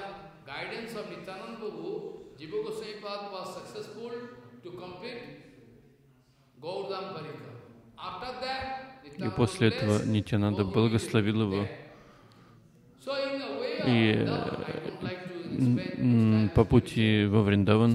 И после этого Нитьянанда благословил его. И по пути во Вриндаван,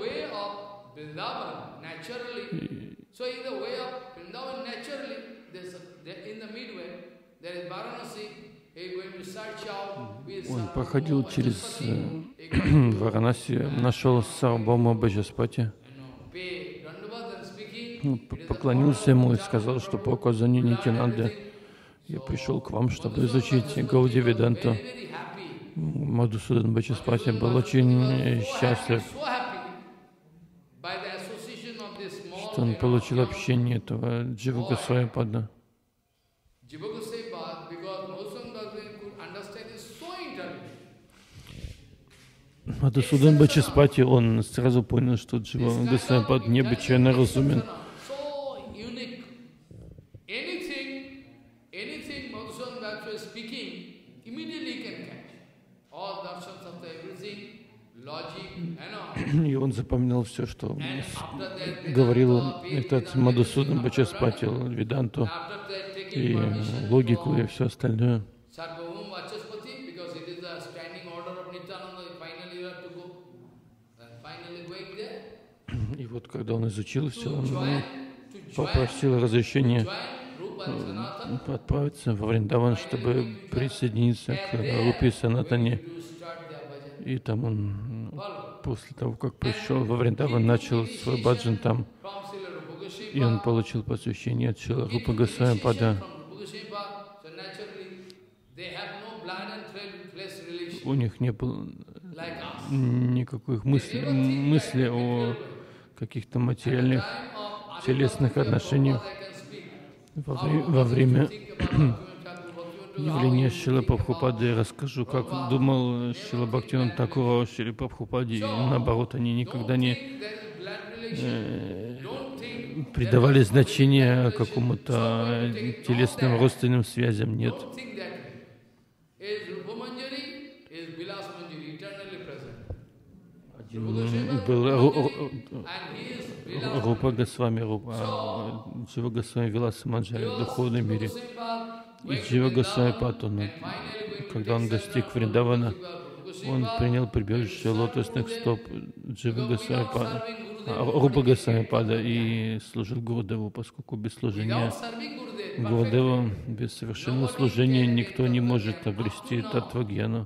он проходил через Варанаси, нашел Сарвабхаума Баджаспати, поклонился ему и сказал, что по указанию Нитьянанды я пришел к вам, чтобы изучить Гауди Веданту. Мадхусудан Баджаспати был очень счастлив, что он получил общение этого Джива Госвами Пада. Мадхусудан Баджаспати, он сразу понял, что Джива Госвами Пад необычайно разумен. И он запоминал все, что говорил этот Мадхусудан Баджаспати, Веданту, и логику, и все остальное. И вот когда он изучил все, он попросил разрешения отправиться во Вриндаван, чтобы присоединиться к Рупе Санатане. И там он, после того, как пришел во Вриндаван, начал свой баджан там. И он получил посвящение от Шрила Рупы Госвами Пада. У них не было никаких мыслей, мысли о каких-то материальных, телесных отношениях. Во, вре во время явления Шрилы Прабхупады я расскажу, как думал Шрила Бхактивинода Тхакур о Шриле Прабхупаде. И наоборот, они никогда не э, придавали значение какому-то телесным родственным связям. Нет. Один был Рупа Госвами, Рупа, Джива Госвами Виласа Манджари в духовном мире. И Джива Госвами Пад, он, когда он достиг Вриндавана, он принял прибежище лотосных стоп Джива Госвами Пада, Рупа Госвами Пада, и служил Гурудеву, поскольку без служения Гурудева, без совершенного служения никто не может обрести таттва-гьяну.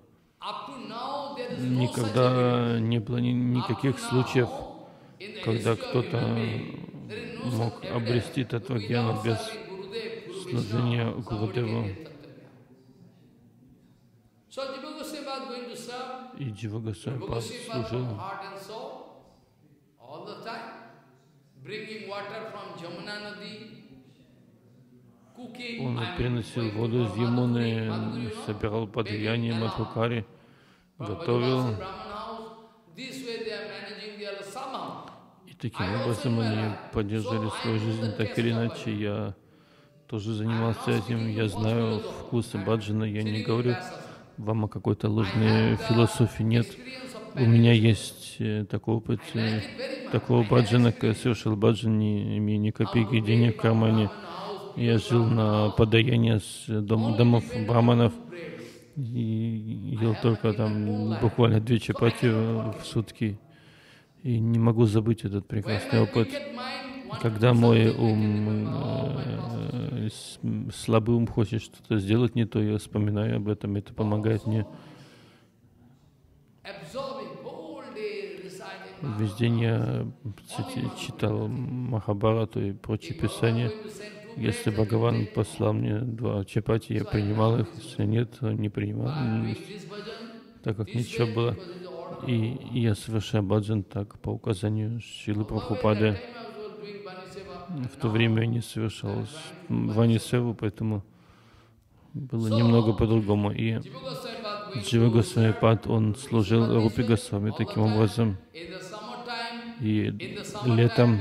Никогда не было ни, никаких случаев, когда кто-то мог обрести таттва-гьяну без служения Гурудеву. И Джива Госвами Пад служил. Он приносил воду из Ямуны, собирал подаяния, мадхукари, готовил. И таким образом они поддержали свою жизнь так или иначе. Я тоже занимался этим, я знаю вкусы баджана, я не говорю вам о какой-то ложной философии, нет. У меня есть такой опыт, такого баджана, когда я совершил баджан, не имея ни копейки денег в кармане. Я жил на подаяние с дом, домов браманов и ел только там буквально две чапати в сутки. И не могу забыть этот прекрасный опыт. Когда мой ум, э, слабый ум хочет что-то сделать не то, я вспоминаю об этом, это помогает мне. Весь день я читал Махабхарату и прочие писания. Если Бхагаван послал мне два чапати, я принимал их, если нет, не принимал, так как ничего было. И я совершаю баджан так по указанию Шрилы Прабхупады. В то время я не совершал вани-севу, поэтому было немного по-другому. И Джива Госвами Пад, он служил Рупи Госвами таким образом. И летом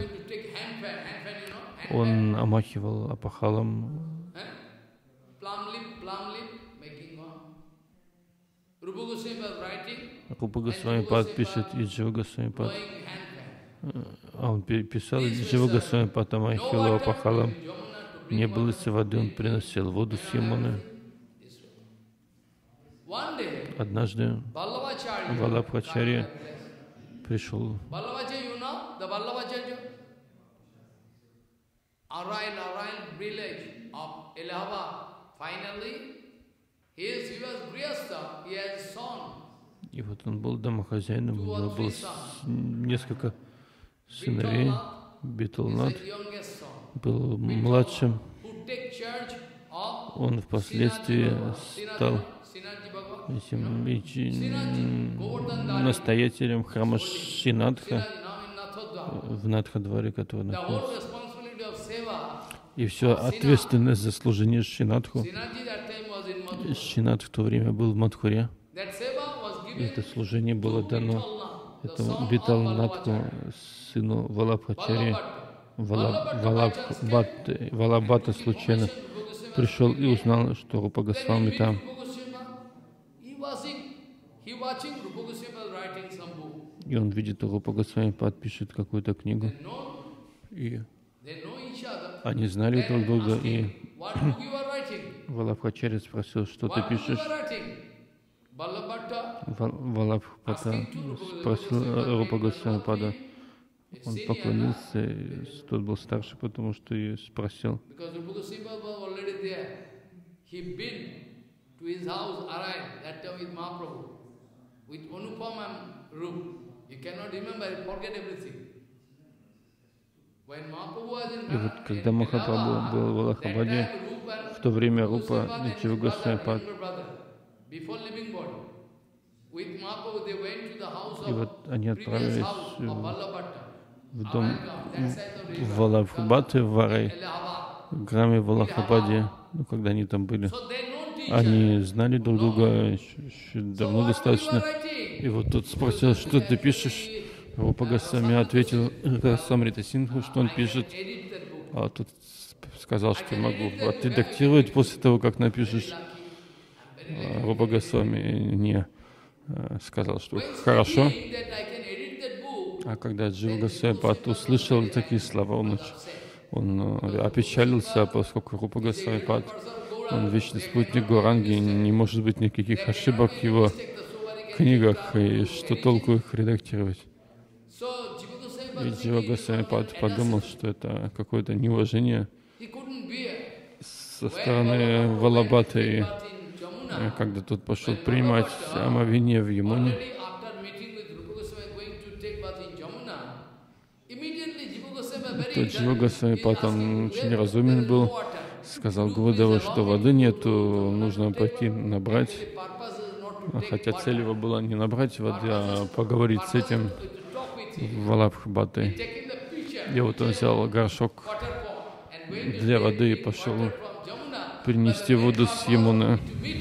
он омахивал апахалом. Рупа Госвами Пад пишет, и Джива Госвами Пад, а он писал, Джива Госвами Пад омахивал апахалом. Не было воды, он приносил воду с Ямуны. Однажды Валабхачарья пришел. И вот он был домохозяином, у него было несколько сыновей. Биталнат был младшим. Он впоследствии стал этим настоятелем храма Шринатха в Надхадваре, который находится. И все ответственность за служение Шринатху. Шринатх в то время был в Мадхуре. И это служение было дано этому Биталнатху, сыну Валабхачари. Валабхата случайно пришел и узнал, что Рупа Госвами там. И он видит, что Рупа Госвами Пад пишет какую-то книгу. И они знали друг друга, и Валабхачарья спросил, что ты пишешь. Валабхата спросил Рупа Госвами Пада. Он поклонился, тот был старше, потому что и спросил. И вот когда Махапрабху был в Аллахабаде, в то время Рупа и Джива Госвами Пад, и вот они отправились в дом в Валабхабате, в Варай, в граме в Аллахабаде, ну, когда они там были. Они знали друг друга еще давно достаточно. И вот тот спросил, что ты пишешь. Рупа Госвами ответил Самрита Синху, что он пишет. А тот сказал, что могу отредактировать после того, как напишешь. А Рупа Госвами не сказал, что хорошо. А когда Джива Госвами Пад услышал такие слова, он, он опечалился, поскольку Рупа Госвами Пад, он вечный спутник Гауранги, не может быть никаких ошибок в его книгах, и что толку их редактировать. И Джива Госвами Пад подумал, что это какое-то неуважение со стороны Валабхаты, когда тот пошел принимать омовение в Ямуне. Тот Джива Госвами Пад, он очень разумен был, сказал Гурудеву, что воды нету, нужно пойти набрать. Хотя цель его была не набрать воды, а поговорить с этим Валабхабатой. И вот он взял горшок для воды и пошел принести воду с Ямуны.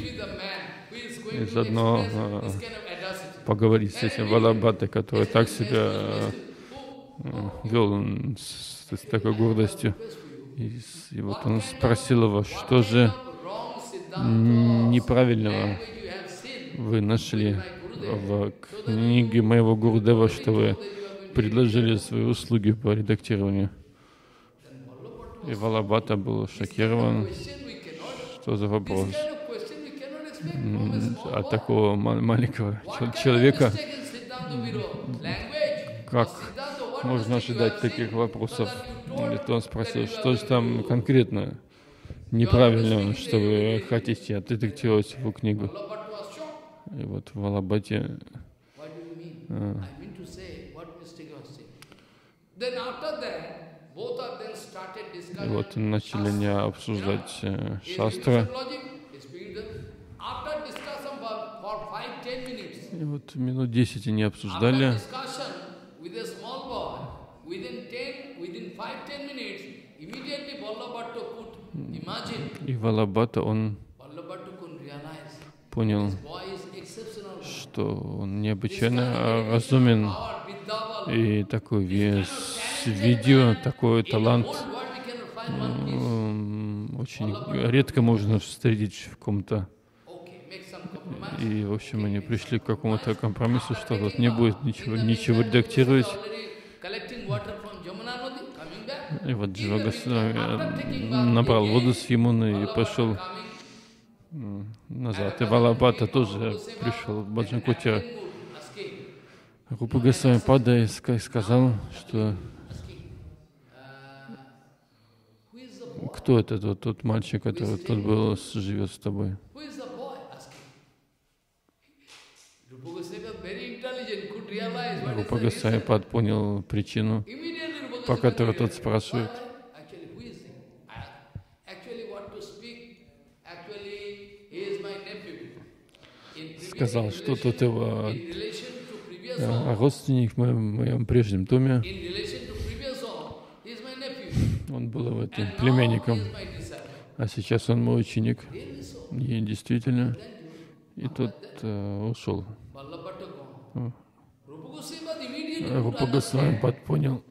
И заодно э, поговорить с этим Валабхатой, который так себя э, вел с, с такой гордостью. И, и вот он спросил его, что же неправильного вы нашли в книге моего Гурудева, что вы предложили свои услуги по редактированию. И Валабхата был шокирован. Что за вопрос? От такого маленького человека, как можно ожидать таких вопросов? И то он спросил, что же там конкретно неправильно, что вы хотите отредактировать его книгу. И вот в Валабхате И вот начали они обсуждать э, шастры. И вот минут десять они обсуждали. И Валабхата, он понял, что он необычайно разумен, и такой вес видео, такой талант очень редко можно встретить в ком-то. И, в общем, они пришли к какому-то компромиссу, что вот не будет ничего, ничего редактировать. И вот Джива Госвами набрал воду с Ямуны и пошел назад. И Валабхата тоже пришел в Баджан-Кутира. Рупа Госвами Пада и сказал, что кто это тот, тот мальчик, который тот был, живет с тобой? Рупа Госвами Пад понял причину, по которой тот спрашивает. Сказал, что тот его родственник в моем, в моем прежнем доме. Он был в этом племянником, а сейчас он мой ученик. И действительно, и тот uh, ушел. Рупа Госвами Пад понял.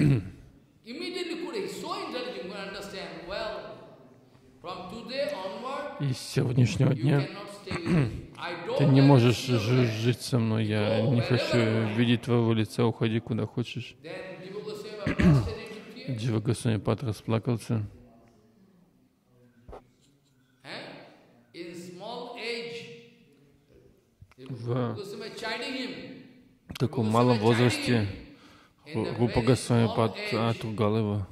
И с сегодняшнего дня ты не можешь жить со мной, я не хочу видеть твоего лица, уходи куда хочешь. Джива Госвами Пад расплакался. В таком малом возрасте Рупа Госвами Пад отругал его.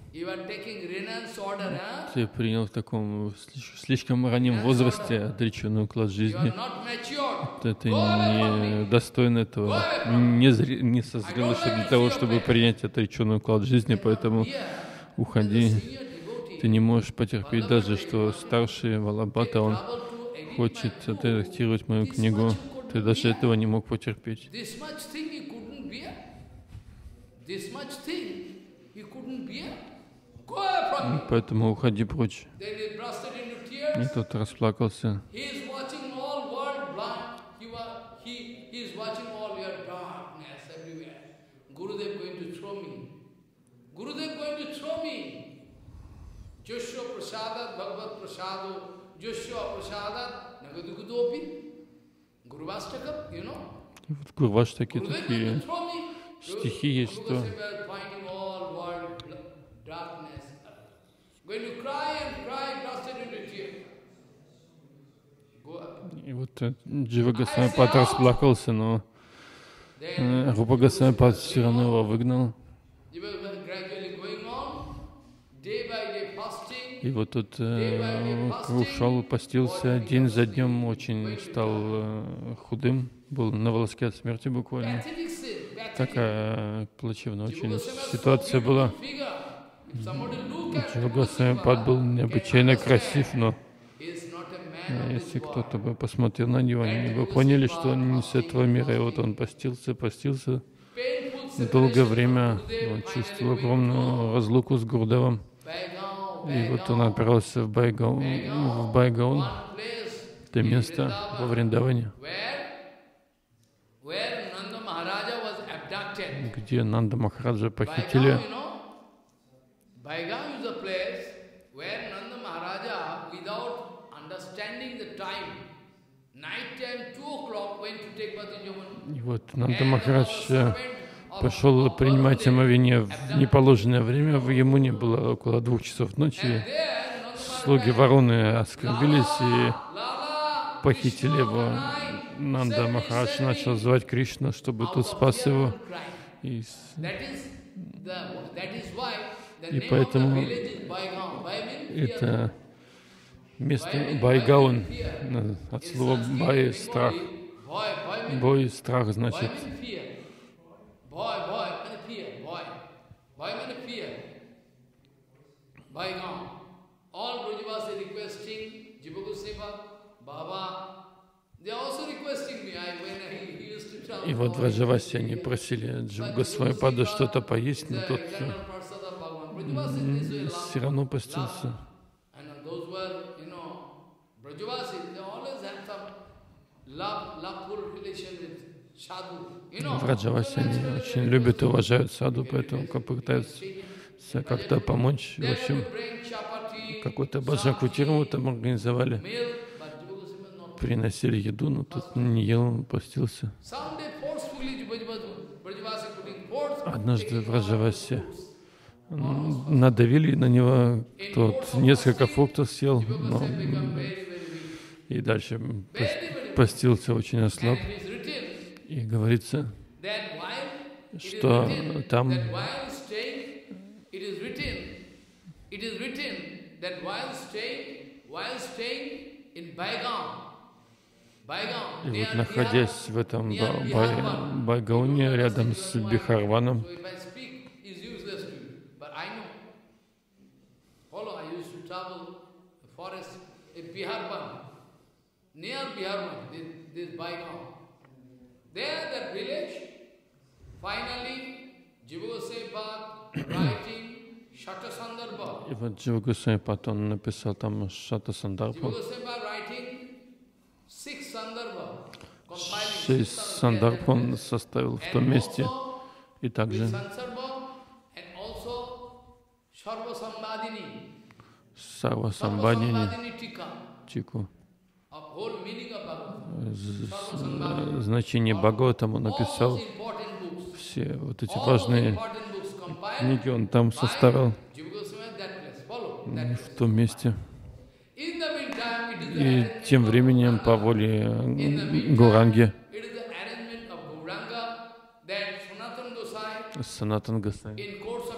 Ты принял в таком слишком раннем возрасте отреченный уклад жизни. Ты, ты не достоин этого, не, зре, не созрел еще для того, чтобы принять отреченный уклад жизни, поэтому уходи. Ты не можешь потерпеть даже, что старший Валабхата, он хочет редактировать мою книгу. Ты даже этого не мог потерпеть. Поэтому уходи прочь. И тот расплакался. И вот в Гурваштаке такие стихи есть, что и вот Джива Госвами Пад расплакался, но Рупа Госвами Пад все равно его выгнал. И вот тут э, ушел, постился, день за днем очень стал э, худым, был на волоске от смерти буквально. Такая плачевная очень ситуация была. Джива Госвами Пад был необычайно красив, но если кто-то бы посмотрел на него, они бы поняли, что он не с этого мира. И вот он постился, постился. Долгое время он чувствовал огромную разлуку с Гурудевом. И вот он отправился в Байгаон, в Байгаон, это место во Вриндаване, где Нанда Махараджа похитили. И вот Нанда Махарадж пошел принимать омовение в неположенное время. В Ямуне было около двух часов ночи. Слуги Варуны оскорбились и похитили его. Нанда Махарадж начал звать Кришну, чтобы тот спас его. И, и поэтому это место Байгаон, от слова Бай — страх. Бой — страх, значит. И вот Враджаваси они просили Дживу Госвамипада что-то поесть, но тот все равно постился. Враджаваси они очень любят и уважают саду, поэтому пытаются как-то помочь. В общем, какую-то баджакутиру там организовали, приносили еду, но тот не ел, он постился. Однажды Враджаваси надавили на него, тот несколько фруктов съел, но и дальше постился, очень ослаб. И говорится, что там и вот, находясь в этом Байгауне, рядом с Бихарваном, и вот Джива Госвамипад, он написал там Шата Сандарбху. Шесть сандарбх он составил в том месте, и также Сарва Самбадини Тику. Значение Бхагаватам он написал. Все вот эти важные книги он там составил в том месте. И тем временем по воле Гауранги Санатан Госвами,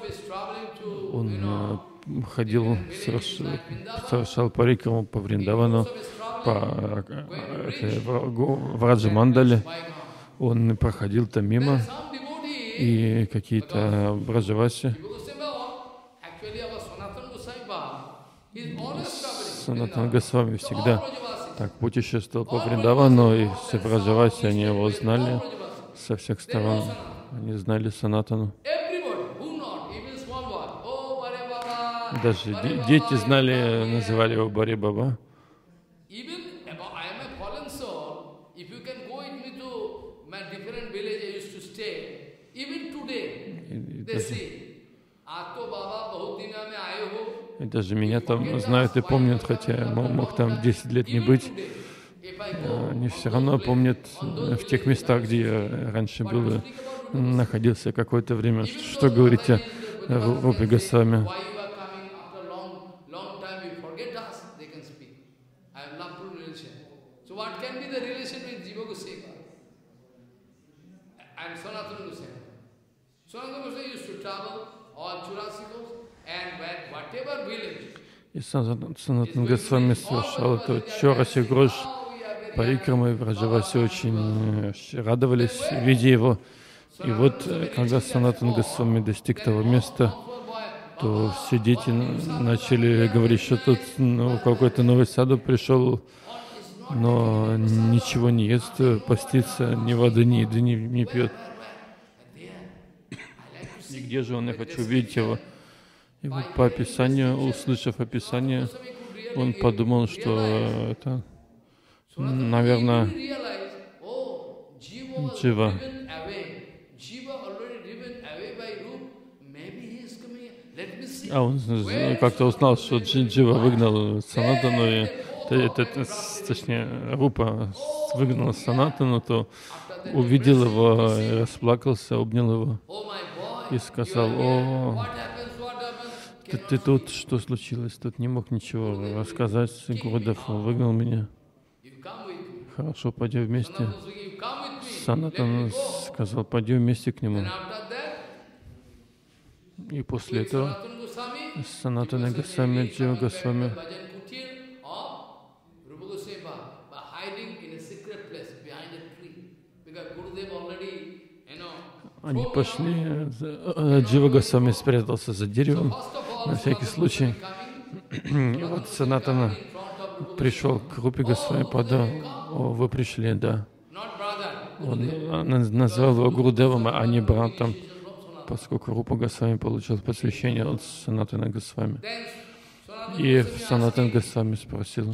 он ходил, совершал парикраму по Вриндавану, по Враджамандале, он проходил там мимо, и какие-то Враджаваси, Санатан Госвами всегда так путешествовал по Вриндавану, и все Враджаваси, они его знали со всех сторон, они знали Санатану. Даже дети знали, называли его Бари Баба. И даже меня там знают и помнят, хотя я мог там десять лет не быть. Они все равно помнят в тех местах, где я раньше был, находился какое-то время. Что говорите, Рупи Госвами? И Санатан Госвами совершал это Чораси Грош парикрамы, Враджаваси очень радовались, видя его. И вот, когда Санатан Госвами достиг того места, то все дети начали говорить, что тут ну, какой-то новый саду пришел, но ничего не ест, постится, ни воды, ни еды не, не пьет. И где же он? Я хочу видеть его. И вот по описанию, услышав описание, он подумал, что это, наверное, Джива. А он как-то узнал, что Джива выгнал Санатану, и, это, точнее, Рупа выгнал Санатану, то увидел его, расплакался, обнял его и сказал: «О, ты, ты тут, что случилось? Тут не мог ничего рассказать. Гурудев выгнал меня. Хорошо, пойдем вместе». Санатан сказал: «Пойдем вместе к нему». И после этого Санатана Госвами, Джива Госвами Они пошли, Джива Госвами спрятался за деревом, на всякий случай. И вот Санатана пришел к Рупе Госвамипаду. О, вы пришли, да. Он назвал его Гурудевом, а не братом, поскольку Рупа Госвами получил посвящение от Санатана Госвами. И Санатан Госвами спросил: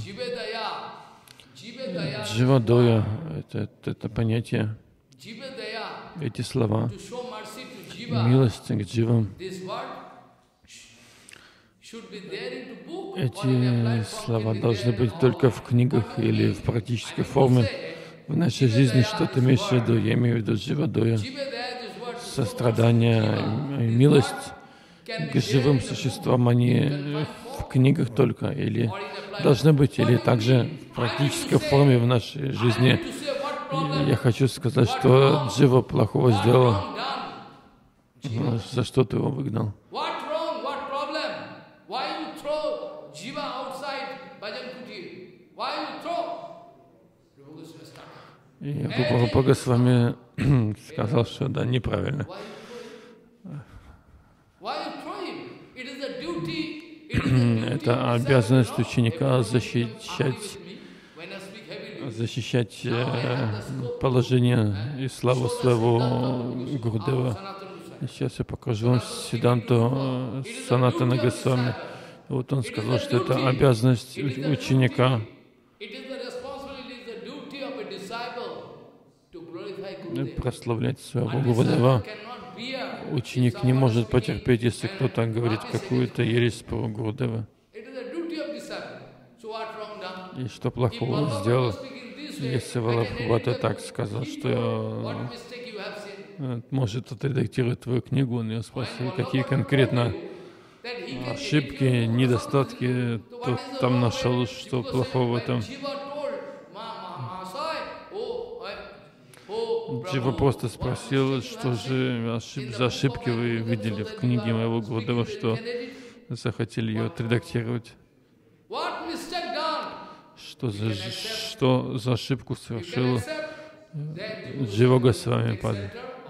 Дживадоя, это, это, это понятие, эти слова, милость к дживам, эти слова должны быть только в книгах или в практической форме. В нашей жизни что ты имеешь в виду? Я имею в виду Дживадоя, сострадание, милость к живым существам, они в книгах только, или должны быть, или также в практической форме в нашей жизни. И я хочу сказать, что Джива плохого сделал. Ну, за что ты его выгнал? И Рупа Госвами сказал, что да, неправильно. Это обязанность ученика защищать, защищать положение и славу своего Гурудева. Сейчас я покажу вам Сиддханту Санатана Госвами. Вот он сказал, что это обязанность ученика прославлять своего Гурудева. Ученик не может потерпеть, если кто-то говорит какую-то ересь про Гурудева. И что плохого он сделал? Если Валабхабхата так сказал, что может отредактировать твою книгу, он ее спросил, какие конкретно ошибки, недостатки тот там нашел, что плохого в этом. Джива просто спросил, что же ошиб, за ошибки вы видели в книге моего Гурудева, что захотели ее отредактировать. Что за, что за ошибку совершил Джива Госвамипада.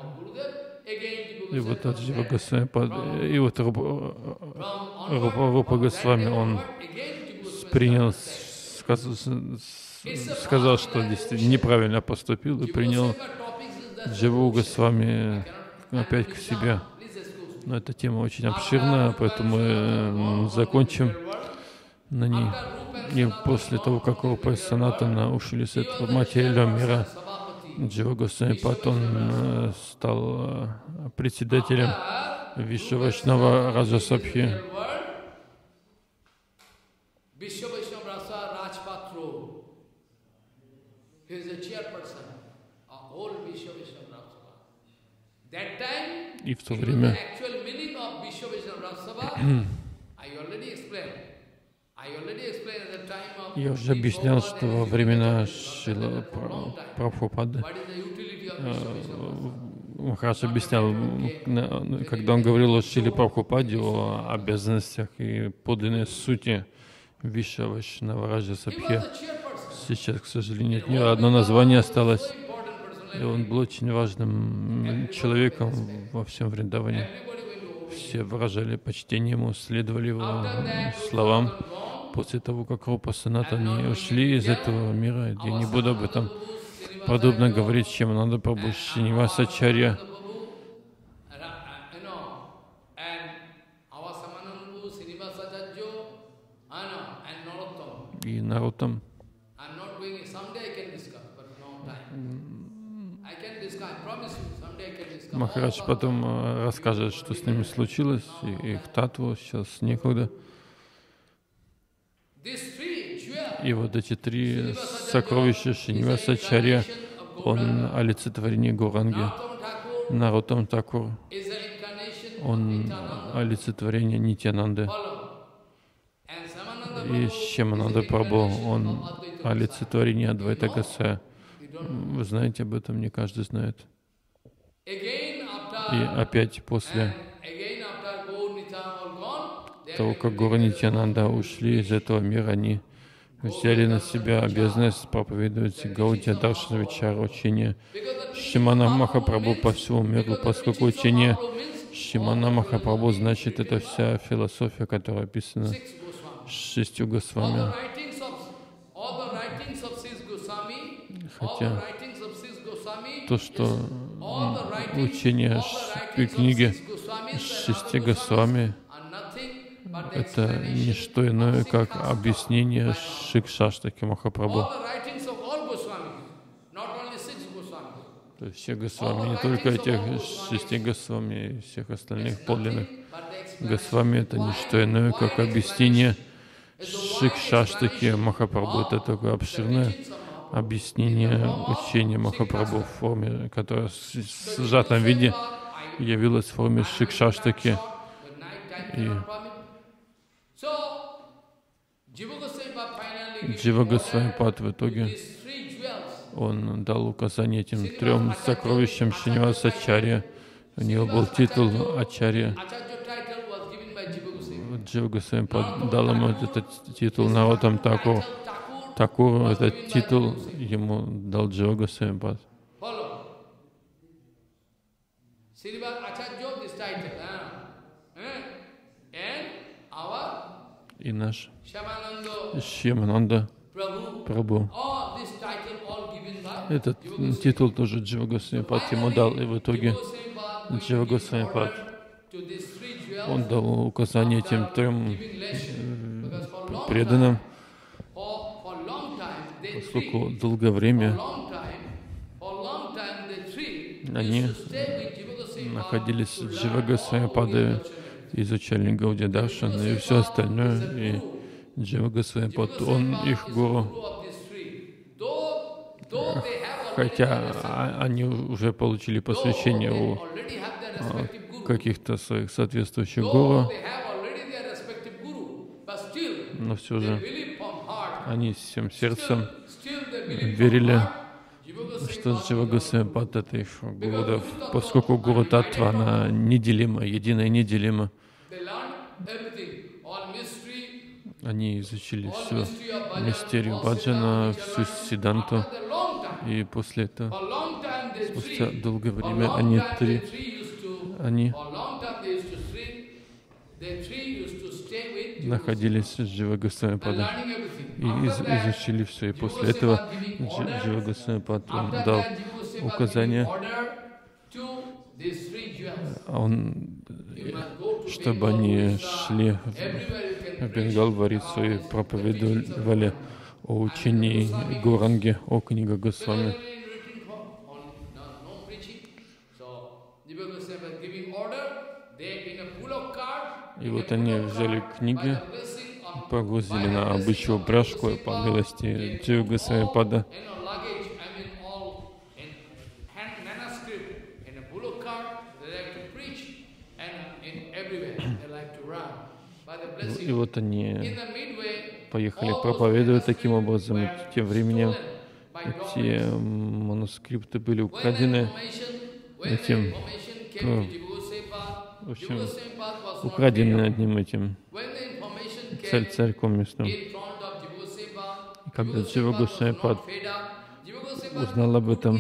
И вот от Джива Госвамипада, и вот Рупа, Рупа, Рупа Госвами, он принял, сказал, сказал, что действительно неправильно поступил, и принял Дживу Госвами опять к себе. Но эта тема очень обширная, поэтому мы закончим на ней. И после того, как Рупа и Санатана ушли с этого материального мира, Джива Госвамипад, он стал председателем Вишва Вайшнава Раджасабхи. И в то время я уже объяснял, что во времена Шрила Прабхупады Махарадж объяснял, когда он говорил о Шриле Прабхупаде, о обязанностях и подлинной сути Вишва Вайшнава Раджасабхи. Сейчас, к сожалению, от него одно название осталось. И он был очень важным человеком во всем Вриндаване. Все выражали почтение ему, следовали его словам. После того, как Рупа Санатана ушли из этого мира, я не буду об этом подробно говорить, чем надо Прабху Шринивасачарья. И Нароттам. Махарадж потом расскажет, что с ними случилось, и их татву, сейчас некогда. И вот эти три сокровища Шринивасачарья, он олицетворение Гауранги. Нароттам Такур, он олицетворение Нитьянанды. И Шьямананда Прабху, он олицетворение Адвайта Госвами. Вы знаете об этом, не каждый знает. И опять после того, как Гаура Нитьянанда ушли из этого мира, они взяли на себя обязанность проповедовать Гаудия Даршана Вичара, учение Шримана Махапрабху по всему миру, поскольку учение Шримана Махапрабху значит это вся философия, которая описана шестью Госвами. Хотя то, что учение и книги шести Госвами, это не что иное, как объяснение Шикшаштаки Махапрабху. То есть все Госвами, не только этих шести Госвами, и всех остальных подлинных Госвами, это не что иное, как объяснение Шикшаштаки Махапрабху. Это такое обширное объяснение учения Махапрабху в форме, которое в сжатом виде явилось в форме Шикшаштаки. И Джива Госвами-пад в итоге он дал указание этим трем сокровищам Шриниваса Ачарья. У него был титул Ачарья. Джива Госвами-пад дал ему этот титул Нароттам Такур. Такур, этот титул ему дал Джива Госвами-пад. И наш Шьямананда Прабху. Этот титул тоже Джива Госвами-пад ему дал, и в итоге Джива Госвами-пад он дал указание этим трем преданным, поскольку долгое время они находились в Джива Госвами-паде, изучали Гаудия Даршана и все остальное, и Джива Госвами-пад, он их гуру. Хотя они уже получили посвящение у каких-то своих соответствующих гуру, но все же они всем сердцем верили, что Джива Госвами-пад — это их гуру, поскольку гуру Таттва, она неделима, единая и неделима. Они изучили всю мистерию баджана, всю сиддханту, и после этого, спустя долгое время, они три, они находились с Джива Госвами-падом и из, изучили все. И после этого Джива Госвами-пад дал указание, он, чтобы они шли в Бенгал, в Орису, и проповедовали о учении Гауранги, о книгах Госвами. И вот они взяли книги, погрузили на обычную упряжку, и по милости Джива Госвами-пада и вот они поехали проповедовать таким образом. И тем временем эти манускрипты были украдены этим, в общем, украдены одним этим царь царьком местным. И когда Джива Госвами-пад узнал об этом,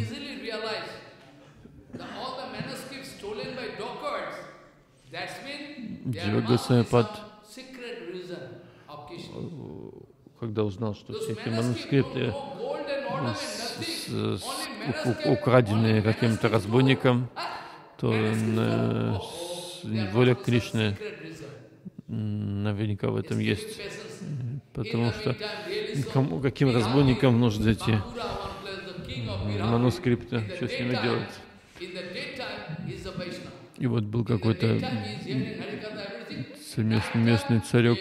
Джива Госвами-пад, когда узнал, что все эти манускрипты с, с, с, украдены каким-то разбойником, то на, воля Кришны наверняка в этом есть. Потому что кому, каким разбойникам нужны эти манускрипты, что с ними делать? И вот был какой-то местный, местный царек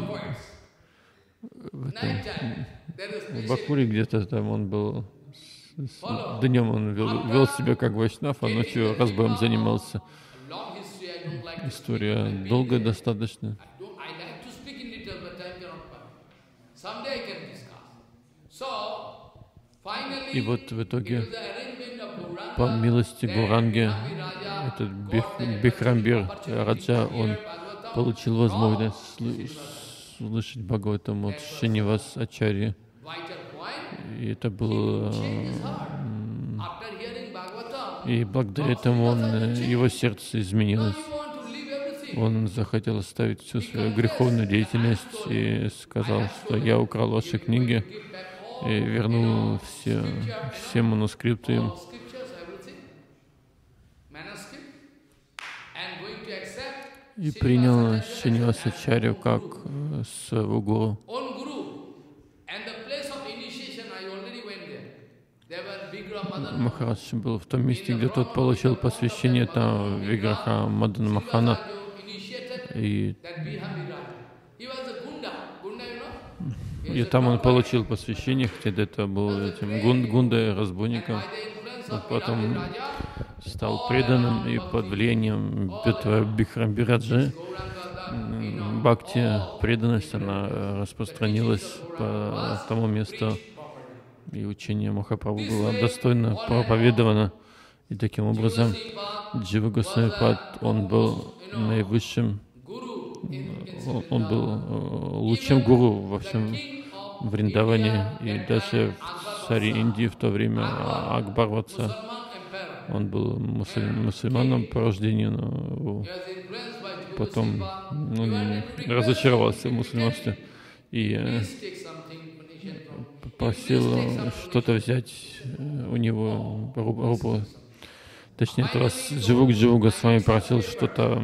в, этом, в Бакуре где-то там он был. Днем он вел, вел себя как вайшнав, а ночью разбоем занимался. История долгая достаточно. И вот в итоге, по милости Гауранги, этот Бих, Бихрамбир Раджа, он получил возможность слышать Бхагаватам от Шринивас Ачарьи. И это было... И благодаря этому он, его сердце изменилось. Он захотел оставить всю свою греховную деятельность и сказал, что я украл ваши книги и вернул все, все манускрипты им. И принял Шринивасачарью как своего гуру. Махарадж был в том месте, где тот получил посвящение, там Виграха Мадана Мохана. И, и там он получил посвящение, хотя это был этим гун, гундой, разбойником. А потом стал преданным, и под влиянием Бихрамбираджи бхакти, преданность, она распространилась по тому месту, и учение Махапрабху было достойно проповедовано. И таким образом Джива Госвами Пад, он был наивысшим, он был лучшим гуру во всем Вриндаване, и даже в царе Индии в то время Акбар Ватса, он был мусульм, мусульманом по рождению, но потом он разочаровался в мусульманстве и попросил что-то взять у него рупу. Точнее, это раз Дживук Дживу Госвами просил что-то.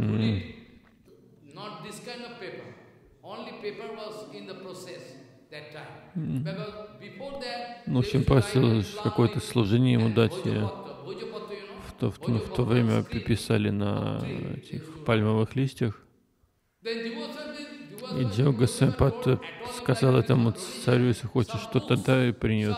Ну, в общем, просил какое-то служение ему дать. И в, то, в, в то время писали на этих пальмовых листьях. И Джива Госвами Пад сказал этому царю, если хочешь что-то дай, принес.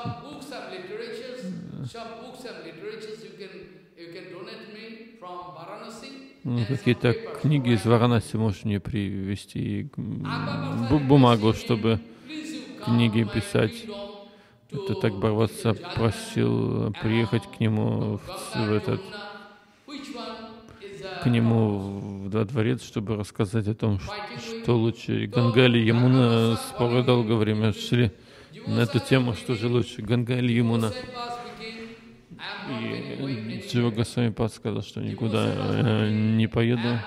Ну, какие-то книги из Варанаси можешь мне привезти, бумагу, чтобы книги писать. Это так Барватса просил приехать к нему в, в этот, к нему в дворец, чтобы рассказать о том, что лучше. Ганга или Ямуна, споры долгое время шли на эту тему, что же лучше, Ганга или Ямуна. И Джива Госвами Пад сказал, что никуда не поеду,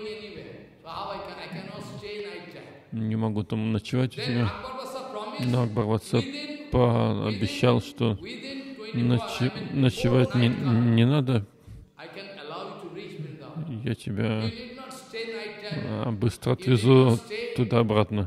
не могу там ночевать у тебя. Но Акбар Ватса пообещал, что ночи, ночевать не, не надо, я тебя быстро отвезу туда-обратно.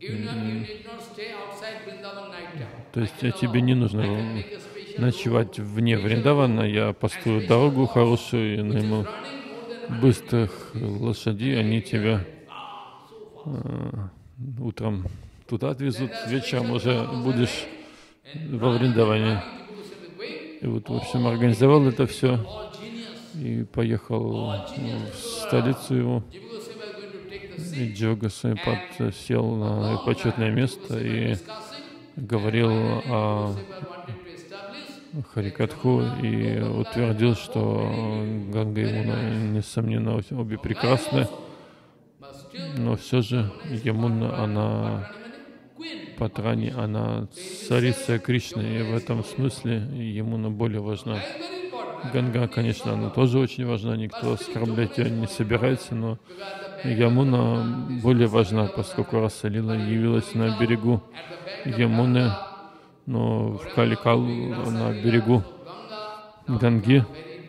То есть тебе не нужно ночевать вне Вриндавана, я построю дорогу хорошую и найму быстрых лошадей, они тебя э, утром туда отвезут, вечером уже будешь во Вриндаване. И вот, в общем, организовал это все и поехал в столицу его. И Джива Госвами Пад сел на почетное место и говорил о Харикатху и утвердил, что Ганга и Ямуна, несомненно, обе прекрасны, но все же Ямуна, она Патрани, она царица Кришны, и в этом смысле Ямуна более важна. Ганга, конечно, она тоже очень важна, никто оскорблять ее не собирается, но Ямуна более важна, поскольку Раса Лила явилась на берегу Ямуны, но в Каликал, на берегу Ганги,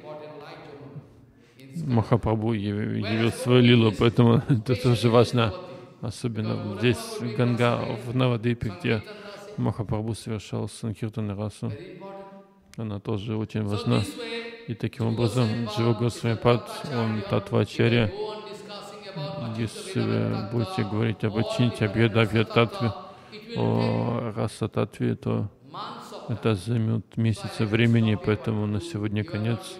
Махапрабху явил свою лилу, поэтому это тоже важно. Особенно здесь Ганга, в Навадвипе, где Махапрабху совершал Санкиртана Расу. Она тоже очень важна. И таким образом Джива Госвами Пад, он Татвачарья. Если вы будете говорить об Ачинте, об Ядавья Татве, о Раса Татве, то это займет месяца времени, поэтому на сегодня конец.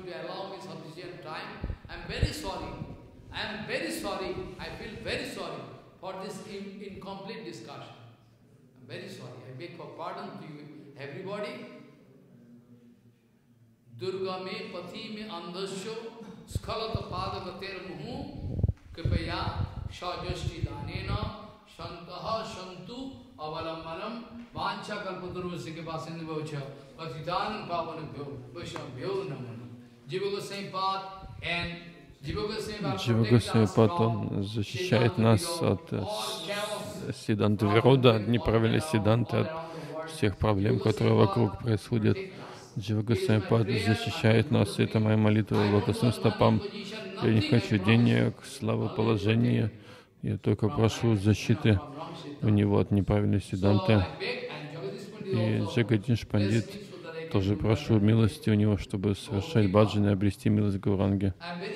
Durga me pati me andasyo skhalata padagater muhu kripaya shajashti danena Джива Госвами-пад, он защищает нас от сиданты Вирода, от неправильной сиданты, от всех проблем, которые вокруг происходят. Джива Госвами-пад защищает нас, и это моя молитва лотосным стопам. Я не хочу денег, славы, положения. Я только прошу защиты у него от неправильной сиданты. И Джагадиш Пандит тоже прошу милости у него, чтобы совершать баджан и обрести милость Гауранги.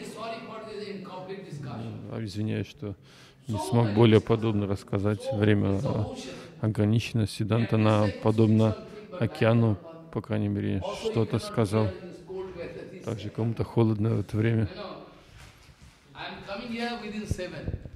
Извиняюсь, что не смог более подробно рассказать. Время ограничено. Сиданта на подобно океану, по крайней мере, что-то сказал. Также кому-то холодно в это время.